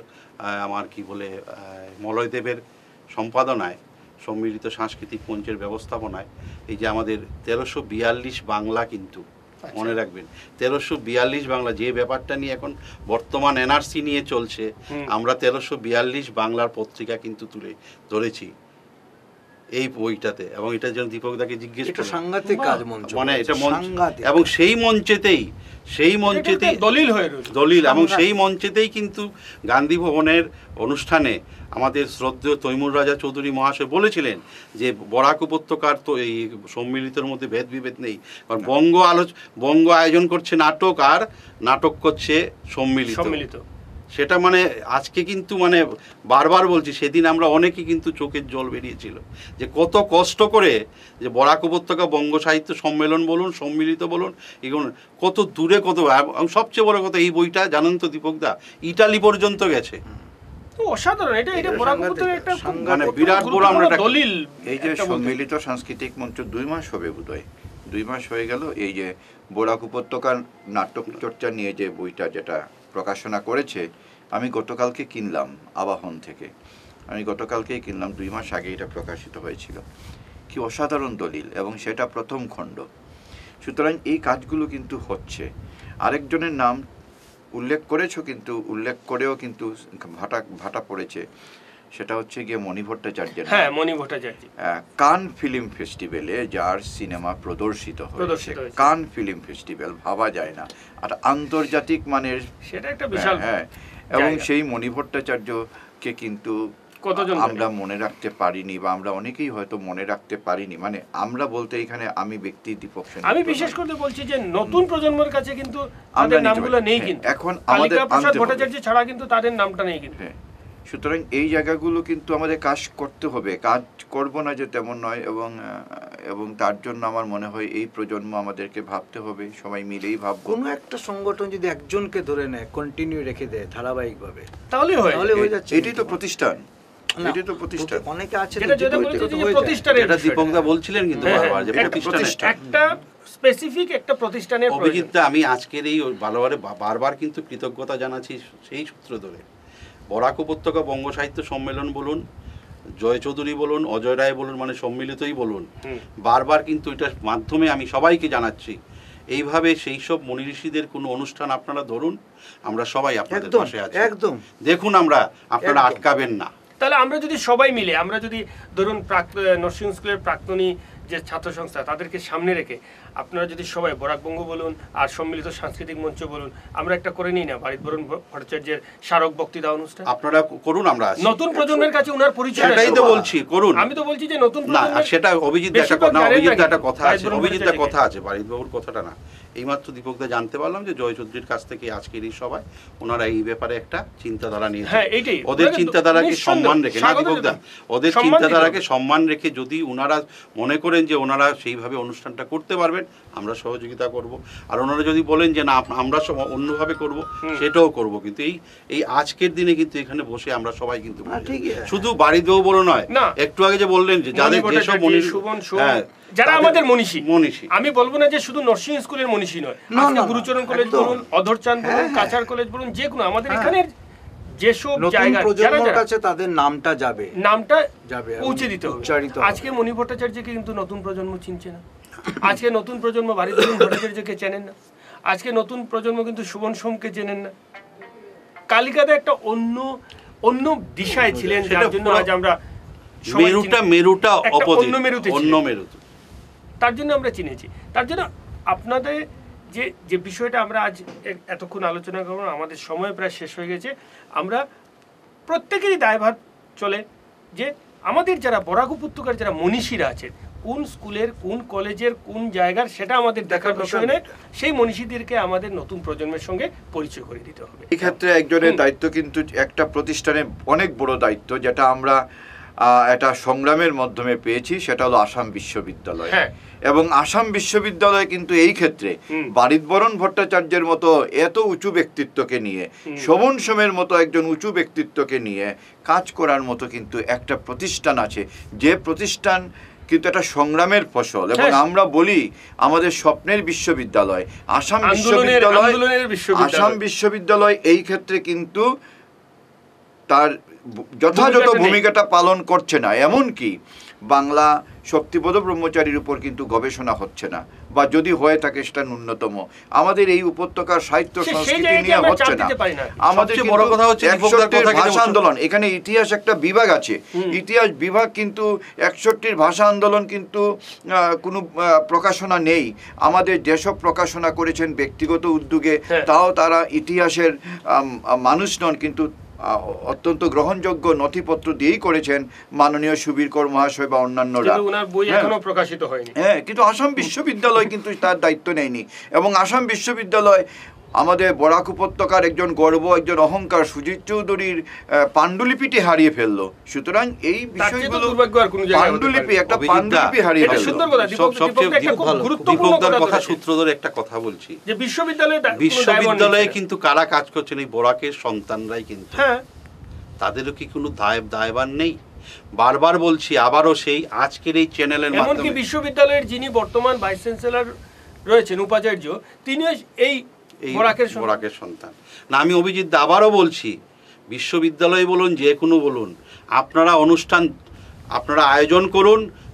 মলয় দেবের সম্পাদনায় সম্মিলিত সাংস্কৃতিক মঞ্চের ব্যবস্থাপনায় এই যে আমাদের 1342 বাংলা, কিন্তু মনে রাখবেন 1342 বাংলা, যে ব্যাপারটা নিয়ে এখন বর্তমান এনআরসি নিয়ে চলছে, আমরা 1342 বাংলার পত্রিকা কিন্তু তুলে ধরেছি এই বইটাতে। এবং এটা যেন দীপকদাকে জিজ্ঞেস এটা সাংঘাতিক কাজ মঞ্চ, মানে এটা এবং সেই মঞ্চেতেই দলিল এবং সেই মঞ্চেতেই কিন্তু গান্ধী ভবনের অনুষ্ঠানে আমাদের শ্রদ্ধেয় তৈমুর রাজা চৌধুরী মহাশয় বলেছিলেন যে বরাক উপত্যকার তো এই সম্মিলিতের মধ্যে ভেদ বিভেদ নেই, কারণ বঙ্গ আয়োজন করছে নাটক আর নাটক করছে সম্মিলিত। সেটা মানে আজকে কিন্তু মানে বারবার বলছি, সেদিন আমরা অনেকেই কিন্তু চোখের জল বেরিয়েছিল যে কত কষ্ট করে যে বরাক উপত্যকা বঙ্গ সাহিত্য সম্মেলন বলুন, সম্মিলিত বলুন, এগুলো কত দূরে কত। সবচেয়ে বড় কথা, এই বইটা জানেন তো দীপকদা ইটালি পর্যন্ত গেছে। অসাধারণ, এটা বরাক উপত্যকার একটা মানে বিরাট বড় আমরা দলিল। এই যে সম্মিলিত সাংস্কৃতিক মঞ্চ 2 মাস হবে বোধহয়, 2 মাস হয়ে গেল এই যে বরাক উপত্যকার নাটক চর্চা নিয়ে যে বইটা যেটা প্রকাশনা করেছে, আমি গতকালকে কিনলাম আবাহন থেকে, আমি গতকালকেই কিনলাম, 2 মাস আগে এটা প্রকাশিত হয়েছিল। কি অসাধারণ দলিল, এবং সেটা প্রথম খণ্ড। সুতরাং এই কাজগুলো কিন্তু হচ্ছে। আরেকজনের নাম উল্লেখ করেছো, কিন্তু উল্লেখ করেও কিন্তু ভাটা পড়েছে, সেটা হচ্ছে গিয়ে মণি ভট্টাচার্যের নাম। হ্যাঁ, মণি ভট্টাচার্য। কান ফিল্ম ফেস্টিভ্যালে যার সিনেমা প্রদর্শিত হয়েছে, কান ফিল্ম ফেস্টিভ্যাল ভাবা যায় না, আর আন্তর্জাতিক মানের, সেটা একটা বিশাল হ্যাঁ, এবং সেই মণি ভট্টাচার্যকে কিন্তু কতজন আমরা মনে রাখতে পারিনি, বা আমরা অনেকেই হয়তো মনে রাখতে পারিনি। মানে আমরা বলতে এখানে আমি ব্যক্তি দীপক সেন, আমি বিশেষ করে বলছি যে নতুন প্রজন্মের কাছে কিন্তু তাদের নামগুলো নেই, কিন্তু এখন আমাদের প্রসাদ ভট্টাচার্য ছাড়া কিন্তু তাদের নামটা নেই কিন্তু। সুতরাং এই জায়গাগুলো কিন্তু আমাদের কাজ করতে হবে, কাজ করব না যে তেমন নয়, এবং তার জন্য আমার মনে হয় এই প্রজন্ম আমাদেরকে ভাবতে হবে, সবাই মিলেই ভাববো। কোনো একটা সংগঠন যদি একজনকে ধরে নেয়, কন্টিনিউ রেখে দেয় ধারাবাহিকভাবে, তাহলে হয়ে যাচ্ছে। এটাই তো প্রতিষ্ঠান, এটাই তো প্রতিষ্ঠান। অনেকে আছে যেটা বলছে যে প্রতিষ্ঠানের, এটা দীপকদা বলছিলেন কিন্তু বারবার যে প্রতিষ্ঠান, একটা স্পেসিফিক একটা প্রতিষ্ঠানের প্রয়োজন। অভিজিৎদা, আমি আজকের এই বারবার কিন্তু কৃতজ্ঞতা জানাচ্ছি সেই সূত্র ধরে, বরাক উপত্যকা বঙ্গ সাহিত্য সম্মেলন বলুন, জয় চৌধুরী বলুন, অজয় রায় বলুন, মানে সম্মিলিতই বলুন, বারবার কিন্তু এটার মাধ্যমে আমি সবাইকে জানাচ্ছি, এইভাবে সেই সব মুনি ঋষিদের কোনো অনুষ্ঠান আপনারা ধরুন, আমরা সবাই আপনাদের পাশে আছি, একদম দেখুন, আপনারা আটকাবেন না। তাহলে আমরা যদি সবাই মিলে, আমরা যদি ধরুন নরসিংহ স্কুলের প্রাক্তনী যে ছাত্র সংস্থা তাদেরকে সামনে রেখে আপনারা যদি সবাই বরাকবঙ্গ বলুন আর সম্মিলিত সাংস্কৃতিক মঞ্চ বলুন, আমরা একটা করে নিই না বারিদবরণ ভট্টাচার্যের স্মারক বক্তৃতা অনুষ্ঠান? আপনারা করুন, আমরা নতুন প্রজন্মের কাছে ওনার পরিচয়, সেটাই তো বলছি, করুন। আমি তো বলছি যে নতুন না, সেটা অভিজিৎ একটা কথা আছে, অভিজিৎ কথা আছে, বারিদবাবুর কথাটা না। এইমাত্র দীপকদা জানতে পারলাম যে জয় চৌধুরীর কাছ থেকে আজকের এই সভায় ওনারা এই ব্যাপারে একটা চিন্তাধারা নিয়েছে। ওদের চিন্তাধারাকে সম্মান রেখে, না দীপকদা, ওদের চিন্তাধারাকে সম্মান রেখে যদি ওনারা মনে করেন যে ওনারা সেইভাবে অনুষ্ঠানটা করতে পারবেন, আমরা সহযোগিতা করব। আর ওনারা যদি বলেন যে না আমরা অন্যভাবে করব, সেটাও করব। কিন্তু এই আজকের দিনে কিন্তু এখানে বসে আমরা সবাই কিন্তু শুধু বাড়িতেও বলো নয়, একটু আগে যে বললেন যে যাদের যেসব যারা আমাদের মনীষী, আমি বলবো না যে শুধু নরসিংহ স্কুলের মনীষী নয়, আজকে গুরুচরণ কলেজ বলুন, অধরচাঁদ বলুন, কাছাড় কলেজ বলুন, যে কোনো আমাদের এখানের যেসব জায়গা প্রজন্মের কাছে তাদের নামটা যাবে, নামটা পৌঁছে দিতে হবে। আজকে মণি ভট্টাচার্যকে কিন্তু নতুন প্রজন্ম চিনছে না, আজকে নতুন প্রজন্ম বারিদবরণ ভট্টাচার্যকে চেনেন না, আজকে নতুন প্রজন্ম কিন্তু সুবন সোমকে চেনেন না। কালিকাতে একটা অন্য দিশায় ছিলেন, যার জন্য আজ আমরা মেরুটা অন্য মেরুতে, তার জন্য আমরা চিনেছি। তার জন্য আপনাদের যে বিষয়টা আমরা আজ এতক্ষণ আলোচনা করব, আমাদের সময় প্রায় শেষ হয়ে গেছে। আমরা প্রত্যেকেরই দায়ভার চলে যে আমাদের যারা বরাক উপত্যকার যারা মনীষীরা আছেন, কোন স্কুলের, কোন কলেজের, কোন জায়গার, সেটা আমাদের দেখার বিষয় নয়, সেই মনীষীদেরকে আমাদের নতুন প্রজন্মের সঙ্গে পরিচয় করে দিতে হবে। এই ক্ষেত্রে একজনের দায়িত্ব কিন্তু একটা প্রতিষ্ঠানের অনেক বড় দায়িত্ব, যেটা আমরা একটা সংগ্রামের মাধ্যমে পেয়েছি, সেটা হলো আসাম বিশ্ববিদ্যালয়। এবং আসাম বিশ্ববিদ্যালয় কিন্তু এই ক্ষেত্রে বারিদবরণ ভট্টাচার্যের মতো এত উঁচু ব্যক্তিত্বকে নিয়ে, শোভন সোমের মতো একজন উঁচু ব্যক্তিত্বকে নিয়ে কাজ করার মতো কিন্তু একটা প্রতিষ্ঠান আছে, যে প্রতিষ্ঠান কিন্তু একটা সংগ্রামের ফসল। এবং আমরা বলি আমাদের স্বপ্নের বিশ্ববিদ্যালয় আসাম বিশ্ববিদ্যালয়, আসাম বিশ্ববিদ্যালয় এই ক্ষেত্রে কিন্তু তার যথাযথ ভূমিকাটা পালন করছে না। এমনকি বাংলা শক্তিপদ ব্রহ্মচারীর উপর কিন্তু গবেষণা হচ্ছে না, বা যদি হয়ে থাকে সেটা ন্যূনতম। আমাদের এই উপত্যকার সাহিত্য সংস্কৃতি নিয়ে হচ্ছে না। আমাদের বড় কথা হচ্ছে 61 ভাষা আন্দোলন, এখানে ইতিহাস একটা বিভাগ আছে, ইতিহাস বিভাগ, কিন্তু 61 ভাষা আন্দোলন কিন্তু কোনো প্রকাশনা নেই। আমাদের যেসব প্রকাশনা করেছেন ব্যক্তিগত উদ্যোগে, তাও তারা ইতিহাসের মানুষ নন, কিন্তু অত্যন্ত গ্রহণযোগ্য নথিপত্র দিয়েই করেছেন মাননীয় সুবীর কর মহাশয় বা অন্যান্যরা। হ্যাঁ, কিন্তু আসাম বিশ্ববিদ্যালয় কিন্তু তার দায়িত্ব নেয়নি। এবং আসাম বিশ্ববিদ্যালয় আমাদের বরাক উপত্যকার একজন গর্ব, একজন অহংকার, সুজিত চৌধুরীর পাণ্ডুলিপিটি হারিয়ে ফেললো। সুতরাং এই বিষয়গুলো পাণ্ডুলিপি, একটা পাণ্ডুলিপি হারিয়ে ফেললো। কথা সূত্র ধরে একটা কথা বলছি, যে বিশ্ববিদ্যালয়ে কিন্তু কারা কাজ করছেন, এই বরাকের সন্তানরাই কিন্তু। তাদেরও কি কোনো দায়ভার নেই? বারবার বলছি, আবারও সেই আজকের এই চ্যানেলের মাধ্যমে, এমনকি বিশ্ববিদ্যালয়ের যিনি বর্তমান ভাইস চ্যান্সেলর রয়েছেন, উপাচার্য, তিনিও এই বরাকের সন্তান। না, আমি অভিজিৎ আবারও বলছি, বিশ্ববিদ্যালয় বলুন, যে কোনো বলুন, আপনারা অনুষ্ঠান আপনারা আয়োজন করুন,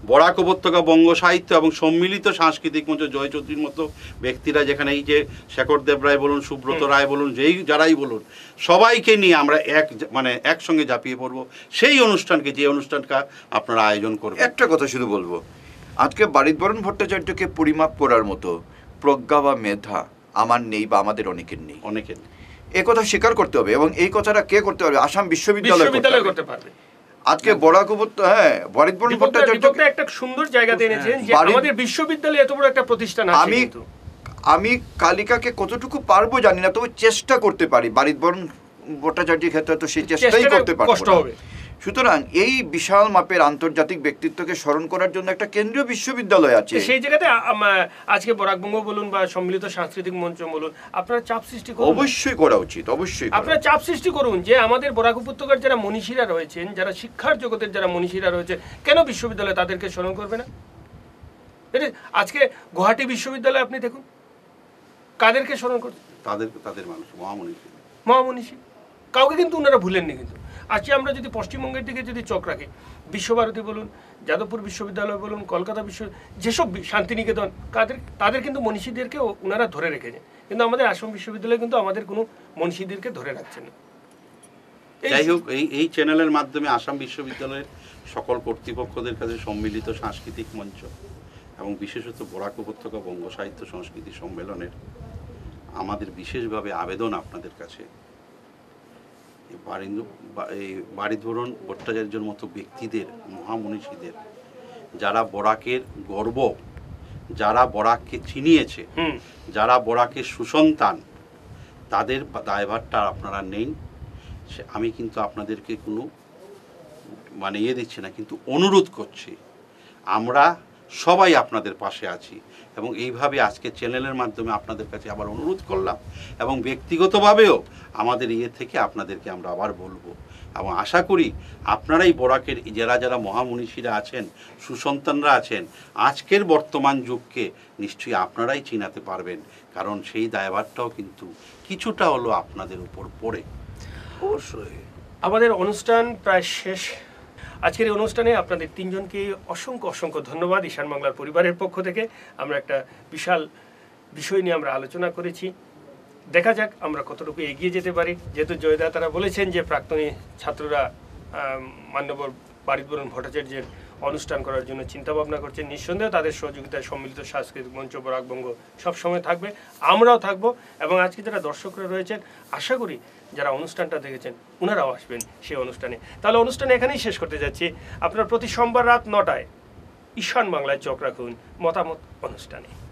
বরাক উপত্যকা বঙ্গ সাহিত্য এবং সম্মিলিত সাংস্কৃতিক মঞ্চ জয়চৌধুরীর মতো ব্যক্তিরা, যেখানে এই যে শেখরদেব রায় বলুন, সুব্রত রায় বলুন, যারাই বলুন, সবাইকে নিয়ে আমরা একসঙ্গে ঝাঁপিয়ে পড়ব সেই অনুষ্ঠানকে, যে অনুষ্ঠানটা আপনারা আয়োজন করবেন। একটা কথা শুধু বলবো, আজকে বারিদবরণ ভট্টাচার্যকে পরিমাপ করার মতো প্রজ্ঞা বা মেধা আমার নেই বা আমাদের অনেকের নেই। এই কথা স্বীকার করতে হবে, এবং এই কথাটা কে করতে পারবে? আসাম বিশ্ববিদ্যালয় করতে পারবে। আজকে বরাক বারিদবরণ ভট্টাচার্য একটা সুন্দর জায়গাতে এনেছেন যে আমাদের বিশ্ববিদ্যালয়ে এত বড় একটা প্রতিষ্ঠান আছে। আমি কালিকাকে কতটুকু পারবো জানি না, তবে চেষ্টা করতে পারি। বারিদবরণ ভট্টাচার্যের ক্ষেত্রে তো সেই চেষ্টাই করতে পারবো কষ্ট হবে। সুতরাং এই বিশাল মাপের আন্তর্জাতিক ব্যক্তিত্বকে স্মরণ করার জন্য একটা কেন্দ্রীয় বিশ্ববিদ্যালয় আছে। সেই জায়গাতে আজকে বরাকবঙ্গ বলুন বা সম্মিলিত সাংস্কৃতিক মঞ্চ বলুন, আপনারা চাপ সৃষ্টি করুন। অবশ্যই করা উচিত, অবশ্যই আপনারা চাপ সৃষ্টি করুন যে আমাদের বরাক উপত্যকার যারা মনীষীরা রয়েছেন, যারা শিক্ষার জগতের যারা মনীষীরা রয়েছে, কেন বিশ্ববিদ্যালয় তাদেরকে স্মরণ করবে না? আজকে গুয়াহাটি বিশ্ববিদ্যালয় আপনি দেখুন কাদেরকে স্মরণ করছে, তাদের মানুষ মহামনীষী, কাউকে কিন্তু ওনারা ভুলেননি। কিন্তু আজকে আমরা যদি পশ্চিমবঙ্গের দিকে যদি চোখ রাখি, বিশ্বভারতী বলুন, যাদবপুর বিশ্ববিদ্যালয় বলুন, কলকাতা যেসব শান্তিনিকেতন, তাদের কিন্তু মনীষীদেরকে ওনারা ধরে রেখেছেন। কিন্তু আমাদের আসাম বিশ্ববিদ্যালয় কিন্তু আমাদের কোনো মনীষীদেরকে ধরে রাখছে না। যাই হোক, এই চ্যানেলের মাধ্যমে আসাম বিশ্ববিদ্যালয়ের সকল কর্তৃপক্ষদের কাছে সম্মিলিত সাংস্কৃতিক মঞ্চ এবং বিশেষত বরাক উপত্যকা বঙ্গ সাহিত্য সংস্কৃতি সম্মেলনের আমাদের বিশেষভাবে আবেদন আপনাদের কাছে, এই বারিদবরণ ভট্টাচার্যের মতো ব্যক্তিদের, মহামনীষীদের, যারা বরাকের গর্ব, যারা বরাককে চিনিয়েছে, যারা বরাকের সুসন্তান, তাদের দায়ভারটা আপনারা নেন। আমি কিন্তু আপনাদেরকে কোনো দিচ্ছি না, কিন্তু অনুরোধ করছি, আমরা সবাই আপনাদের পাশে আছি। এবং এইভাবে আজকে চ্যানেলের মাধ্যমে আপনাদের কাছে আবার অনুরোধ করলাম, এবং ব্যক্তিগতভাবেও আমাদের থেকে আপনাদেরকে আমরা আবার বলবো, এবং আশা করি আপনারাই বরাকের যারা মহামনীষীরা আছেন, সুসন্তানরা আছেন, আজকের বর্তমান যুগকে নিশ্চয়ই আপনারাই চিনাতে পারবেন, কারণ সেই দায়ভারটাও কিন্তু কিছুটা হলো আপনাদের উপর পড়ে। অবশ্যই। আমাদের অনুষ্ঠান প্রায় শেষ। আজকের এই অনুষ্ঠানে আপনাদের তিনজনকে অসংখ্য ধন্যবাদ। ঈশান বাংলার পরিবারের পক্ষ থেকে আমরা একটা বিশাল বিষয় নিয়ে আমরা আলোচনা করেছি। দেখা যাক আমরা কতটুকু এগিয়ে যেতে পারি। যেহেতু জয়দা তারা বলেছেন যে প্রাক্তনী ছাত্ররা মান্যবর বারিদবরণ ভট্টাচার্যের অনুষ্ঠান করার জন্য চিন্তা ভাবনা করছেন, নিঃসন্দেহে তাদের সহযোগিতায় সম্মিলিত সাংস্কৃতিক মঞ্চ বরাকবঙ্গ সবসময় থাকবে, আমরাও থাকবো। এবং আজকে যারা দর্শকরা রয়েছেন, আশা করি যারা অনুষ্ঠানটা দেখেছেন ওনারাও আসবেন সেই অনুষ্ঠানে। তাহলে অনুষ্ঠান এখানেই শেষ করতে যাচ্ছি। আপনার প্রতি সোমবার রাত 9টায় ঈশান বাংলায় চোখ রাখুন মতামত অনুষ্ঠানে।